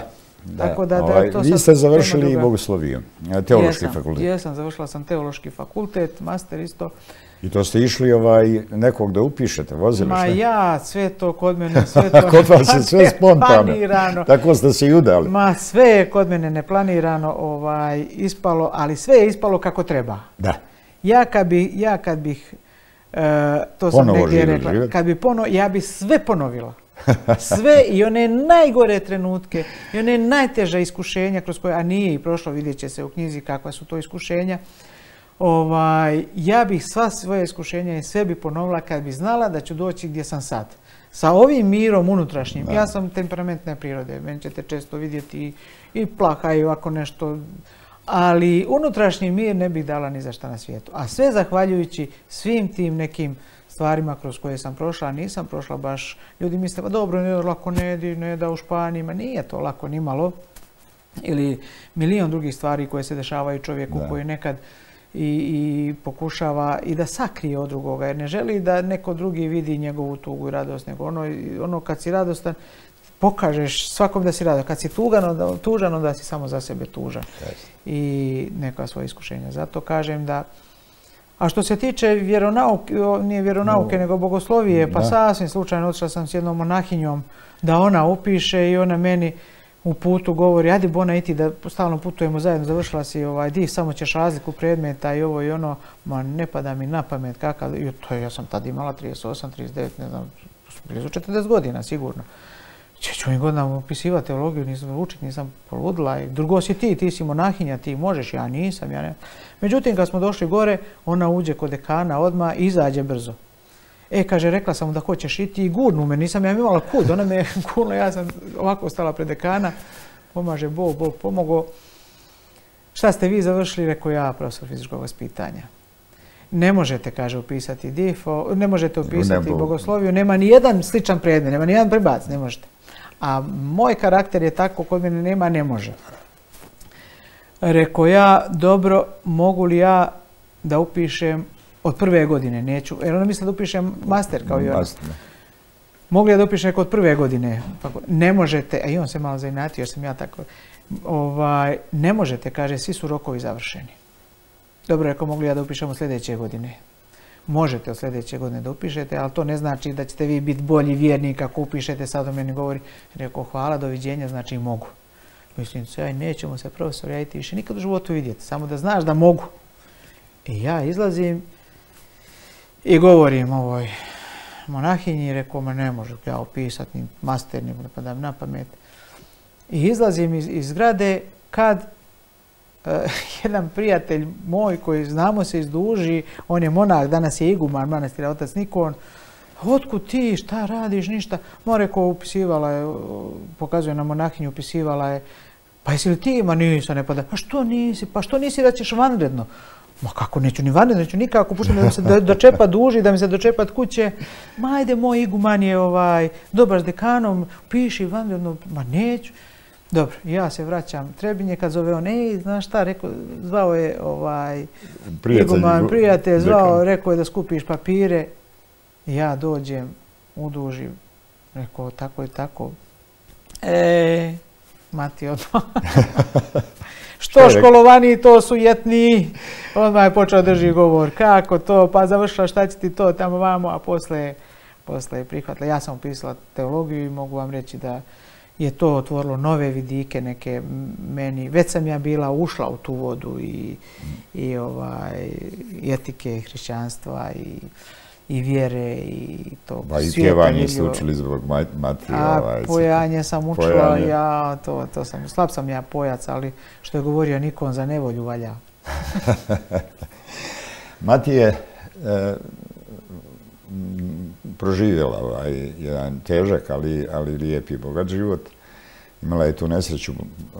Speaker 1: Vi ste završili bogosloviju, teološki fakultet.
Speaker 2: Jesam, završila sam teološki fakultet, master isto.
Speaker 1: I to ste išli nekog da upišete, vozili
Speaker 2: šta? Ja, sve to kod mene, sve to
Speaker 1: kod vas je sve spontano. Tako ste se i udali.
Speaker 2: Sve je kod mene neplanirano ispalo, ali sve je ispalo kako treba.
Speaker 1: Da.
Speaker 2: Ja kad bih, to sam negdje rekla, ja bi sve ponovila. Sve i one najgore trenutke i one najteža iskušenja kroz koje, a nije i prošlo, vidjet će se u knjizi kakva su to iskušenja. Ja bih sva svoje iskušenja i sve bi ponovila kad bi znala da ću doći gdje sam sad. Sa ovim mirom unutrašnjim. Ja sam temperamentne prirode, meni ćete često vidjeti i plaha i ovako nešto, ali unutrašnji mir ne bih dala ni za šta na svijetu. A sve zahvaljujući svim tim nekim stvarima kroz koje sam prošla, a nisam prošla baš. Ljudi misle, pa dobro, lako ne da u Španiji, ma nije to lako ni malo. Ili milion drugih stvari koje se dešavaju čovjeku koji nekad i pokušava i da sakrije od drugoga, jer ne želi da neko drugi vidi njegovu tugu i radost, nego ono kad si radostan, pokažeš svakom da si radostan. Kad si tužan, onda si samo za sebe tužan. I neka svoje iskušenja. Zato kažem da... A što se tiče vjeronauke, nije vjeronauke, nego bogoslovije, pa sasvim slučajno otišla sam s jednom monahinjom da ona upiše i ona meni u putu govori, ajde Bona i ti da stalno putujemo zajedno, završila si div, samo ćeš razliku predmeta i ovo i ono, ma ne pada mi na pamet kakav, ja sam tad imala 38, 39, ne znam, blizu 40 godina sigurno. Ću mi godinama upisivati teologiju, nisam učiti, nisam poludila. Drugo si ti si monahinja, ti možeš, ja nisam, ja ne. Međutim, kad smo došli gore, ona uđe kod dekana odmah i izađe brzo. Kaže, rekla sam mu da hoćeš iti i gurnu me, nisam ja imala kud, ona me gurla, ja sam ovako stala pred dekana, pomaže Bog pomogao. Šta ste vi završili, rekao ja, profesor fizičkog vaspitanja. Ne možete, kaže, upisati DIFO, ne možete upisati bogosloviju, nema ni jedan sličan predmet, nema ni jedan prebac, ne možete. A moj karakter je tako, kod mene nema, ne može. Rekao ja, dobro, mogu li ja da upišem od prve godine, neću, jer ona misle da upišem master kao i ona. Mogu li ja da upišem od prve godine? Ne možete, a i on se malo zainatio jer sam ja tako, ne možete, kaže, svi su rokovi završeni. Dobro, rekao, mogu li ja da upišem od sljedeće godine? Možete od sljedeće godine da upišete, ali to ne znači da ćete vi biti bolji vjernik ako upišete, sad o meni govori. Rekao, hvala, doviđenja, znači mogu. Mislim, nećemo se, profesor, ja i ti više nikad u životu vidjeti, samo da znaš da mogu. I ja izlazim i govorim ovoj monahinji, rekao, ma ne možu ja upisati ni master, ni ne pada mi na pamet. I izlazim iz zgrade kad jedan prijatelj moj koji znamo se izduži, on je monah, danas je iguman manastira otac Nikon. Otkud ti, šta radiš, ništa? Ma rekao, upisivala je, pokazuje na monahinju, upisivala je. Pa jesi li ti? Ma nisam, ne pada. Pa što nisi da ćeš vanredno? Ma kako, neću ni vane, neću nikako, puštam da mi se dočepa duži, da mi se dočepa kuće. Ma ajde, moj iguman je dobar s dekanom, piši vanredno, ma neću. Dobro, ja se vraćam Trebinje, kad zove on, znaš šta, rekao, zvao je iguman, prijatelj, zvao, rekao je da skupiš papire. Ja dođem, udužim, rekao, tako i tako. Mati odmah. Što školovaniji, to su jetniji. Odmah je počeo drži govor. Kako to? Pa završila, šta će ti to tamo vamo, a posle je prihvatila. Ja sam upisala teologiju i mogu vam reći da je to otvorilo nove vidike neke meni. Već sam ja bila ušla u tu vodu i etike hrišćanstva i vjere i tog svijeta.
Speaker 1: I pjevanje ste učili zbog Mati.
Speaker 2: Pojanje sam učila, slab sam ja pojac, ali što je govorio Nikon, za nevolju valja.
Speaker 1: Mati je proživjela jedan težak, ali lijep i bogat život. Imala je tu nesreću.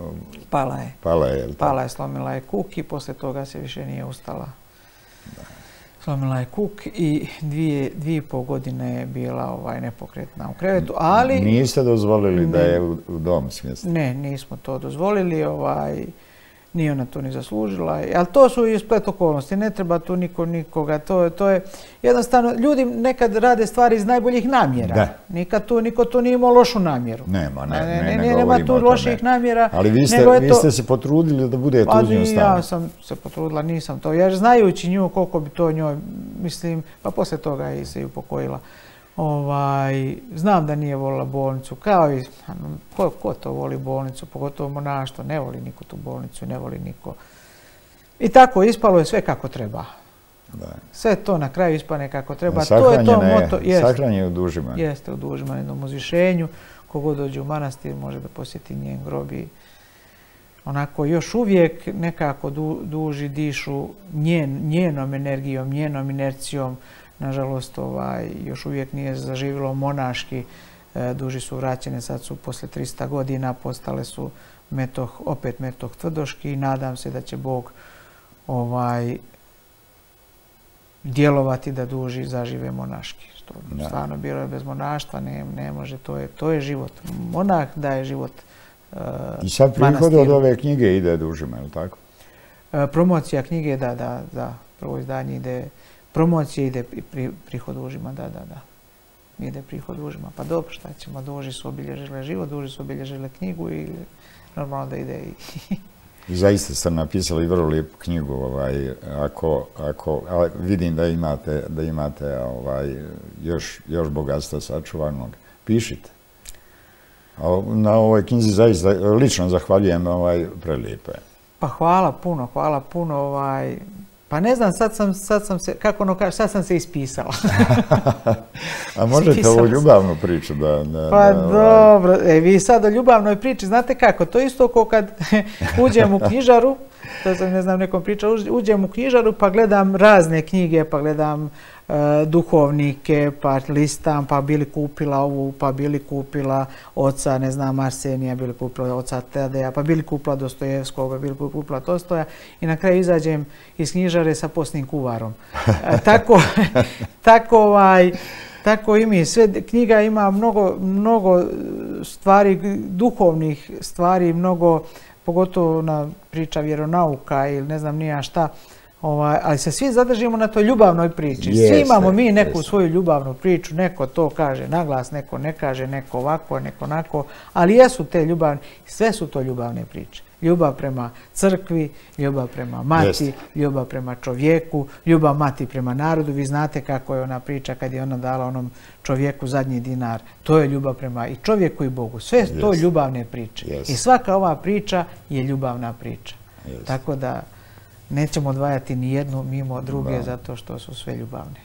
Speaker 2: Pala je, slomila je kuk i posle toga se više nije ustala. Slomila je kuk i 2,5 godine je bila nepokretna u krevetu, ali...
Speaker 1: Niste dozvolili da je u dom smjestila?
Speaker 2: Ne, nismo to dozvolili, nije ona to ni zaslužila, ali to su i splet okolnosti, ne treba tu nikoga, to je jednostavno, ljudi nekad rade stvari iz najboljih namjera. Niko tu nije imao lošu namjeru.
Speaker 1: Nema
Speaker 2: tu loših namjera.
Speaker 1: Ali vi ste se potrudili da budete uz nju stanu.
Speaker 2: Ja sam se potrudila, nisam to, jer znajući nju koliko bi to njoj, mislim, pa poslije toga i se upokojila. Znam da nije volila bolnicu, kao i ko to voli bolnicu, pogotovo monaštvo, ne voli niko tu bolnicu, ne voli niko. I tako, ispalo je sve kako treba. Sve to na kraju ispane kako treba. To je to moto.
Speaker 1: Sahranjen je u Dužimanu.
Speaker 2: Jeste, u Dužimanu, jednom uzvišenju. Kogod dođe u manastir može da posjeti njen grob i onako još uvijek nekako duži dišu njenom energijom, njenom inercijom. Nažalost, još uvijek nije zaživjelo monaški, duži su vraćene, sad su posle 300 godina, postale su opet metoh tvrdoški i nadam se da će Bog djelovati da duži zažive monaški. Stvarno bilo je bez monaštva, ne može, to je život. Monah daje život
Speaker 1: manastiru. I sad prihod od ove knjige ide Dužima, je li tako?
Speaker 2: Promocija knjige, da, prvo izdanje ide. Promocije ide prihod Dužima, da. Ide prihod Dužima. Pa dobro, šta ćemo, duži su obilježile život, duži su obilježile knjigu i normalno da ide i...
Speaker 1: Zaista ste napisali vrlo lijepu knjigu, vidim da imate još bogatstva sačuvanog. Pišite. Na ovoj knjizi zaista lično zahvaljujem, prelijepo je.
Speaker 2: Pa hvala puno, pa ne znam, sad sam se, kako ono kaže, sad sam se ispisala.
Speaker 1: A možete ovu ljubavnu priču da...
Speaker 2: Pa dobro, vi sad o ljubavnoj priči, znate kako, to isto kao kad uđem u knjižaru, to sam ne znam nekom pričao, uđem u knjižaru pa gledam razne knjige, pa gledam duhovnike, pa listam, pa bili kupila ovu, pa bili kupila oca, ne znam, Arsenija, bili kupila oca Tadeja, pa bili kupila Dostojevskog, pa bili kupila Tolstoja i na kraju izađem iz knjižare sa posnim kuvarom. Tako i mi. Knjiga ima mnogo stvari, duhovnih stvari, mnogo, pogotovo na priča vjeronauka ili ne znam nija šta, ali se svi zadržimo na toj ljubavnoj priči. Svi imamo mi neku svoju ljubavnu priču, neko to kaže naglas, neko ne kaže, neko ovako, neko onako, ali jesu te ljubavne, sve su to ljubavne priče. Ljubav prema crkvi, ljubav prema mati, ljubav prema čovjeku, ljubav mati prema narodu. Vi znate kako je ona priča kad je ona dala onom čovjeku zadnji dinar. To je ljubav prema i čovjeku i Bogu. Sve su to ljubavne priče. I svaka ova priča je ljubavna priča. Tako da nećemo odvajati ni jednu mimo druge zato što su sve ljubavne.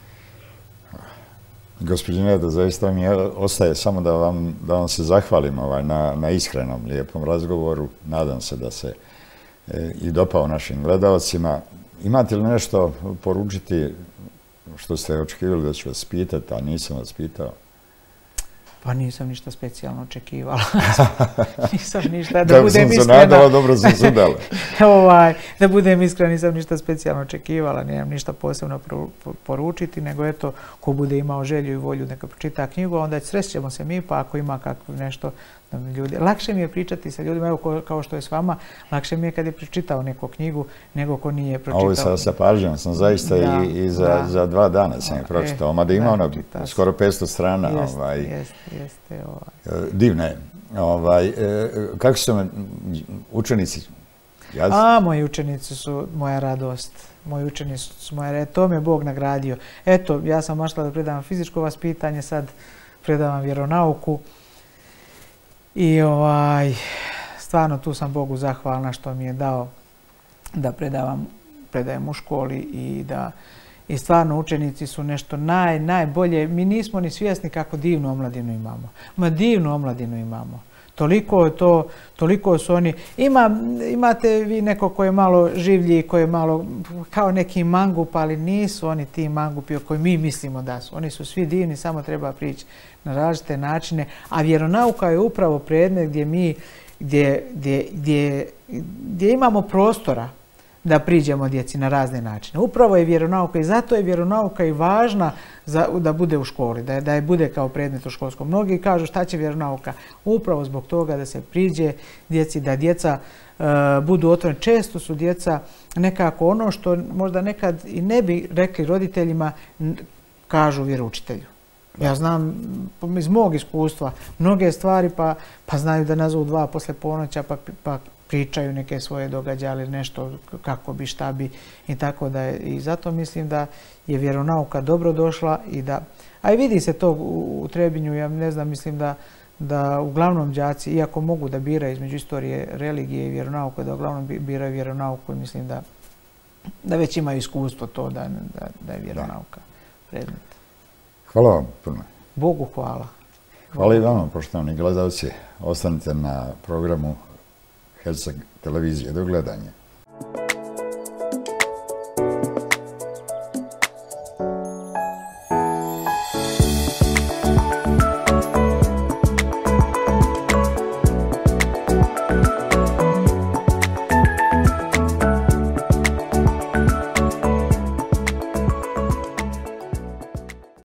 Speaker 1: Gospođo Neda, zaista mi ostaje samo da vam se zahvalim na iskrenom, lijepom razgovoru. Nadam se da se i dopao našim gledalcima. Imate li nešto poručiti što ste očekivali da ću vas pitati, a nisam vas pitao?
Speaker 2: Pa nisam ništa specijalno očekivala. Nisam ništa, da budem iskrena.
Speaker 1: Sam se nadala, dobro sam se udala.
Speaker 2: Da budem iskrena, nisam ništa specijalno očekivala, nemam ništa posebno poručiti, nego eto, ko bude imao želju i volju neka pročita knjigu, onda srećemo se mi, pa ako ima kakvo nešto ljudi. Lakše mi je pričati sa ljudima, evo kao što je s vama, lakše mi je kad je pročitao neku knjigu, nego ko nije pročitao.
Speaker 1: Ovo sa pažnjom sam zaista i za 2 dana sam je pročitao, mada ima ono skoro 500 strana.
Speaker 2: Jeste.
Speaker 1: Divno je. Kako su učenici?
Speaker 2: Moji učenici su moja radost. Moji učenici su moja radost. To me Bog nagradio. Eto, ja sam maštala da predavam fizičko vaspitanje, sad predavam vjeronauku. I stvarno tu sam Bogu zahvalna što mi je dao da predajem u školi i stvarno učenici su nešto najbolje. Mi nismo ni svjesni kako divnu omladinu imamo. Divnu omladinu imamo. Toliko su oni. Imate vi neko koji je malo življi, koji je malo kao neki mangup, ali nisu oni ti mangupi o koji mi mislimo da su. Oni su svi divni, samo treba prići na različite načine. A vjeronauka je upravo predmet gdje imamo prostora da priđemo djeci na razne načine. Upravo je vjeronauka i zato je vjeronauka i važna da bude u školi, da je bude kao predmet u školskom. Mnogi kažu šta će vjeronauka? Upravo zbog toga da se priđe djeci, da djeca budu otvoreni. Često su djeca nekako ono što možda nekad i ne bi rekli roditeljima, kažu vjeroučitelju. Ja znam iz mog iskustva mnoge stvari pa znaju da nazovu 2 poslije ponoća pa pričaju neke svoje događaje ali nešto kako bi, šta bi i tako da je. I zato mislim da je vjeronauka dobro došla a i vidi se to u Trebinju, ja ne znam, mislim da uglavnom đaci, iako mogu da biraju između istorije, religije i vjeronauke, da uglavnom biraju vjeronauku i mislim da već imaju iskustvo to da je vjeronauka predmet.
Speaker 1: Hvala vam puno.
Speaker 2: Bogu hvala.
Speaker 1: Hvala i vama, poštovani gledalci. Ostanite na programu Herceg televizije. Do gledanja.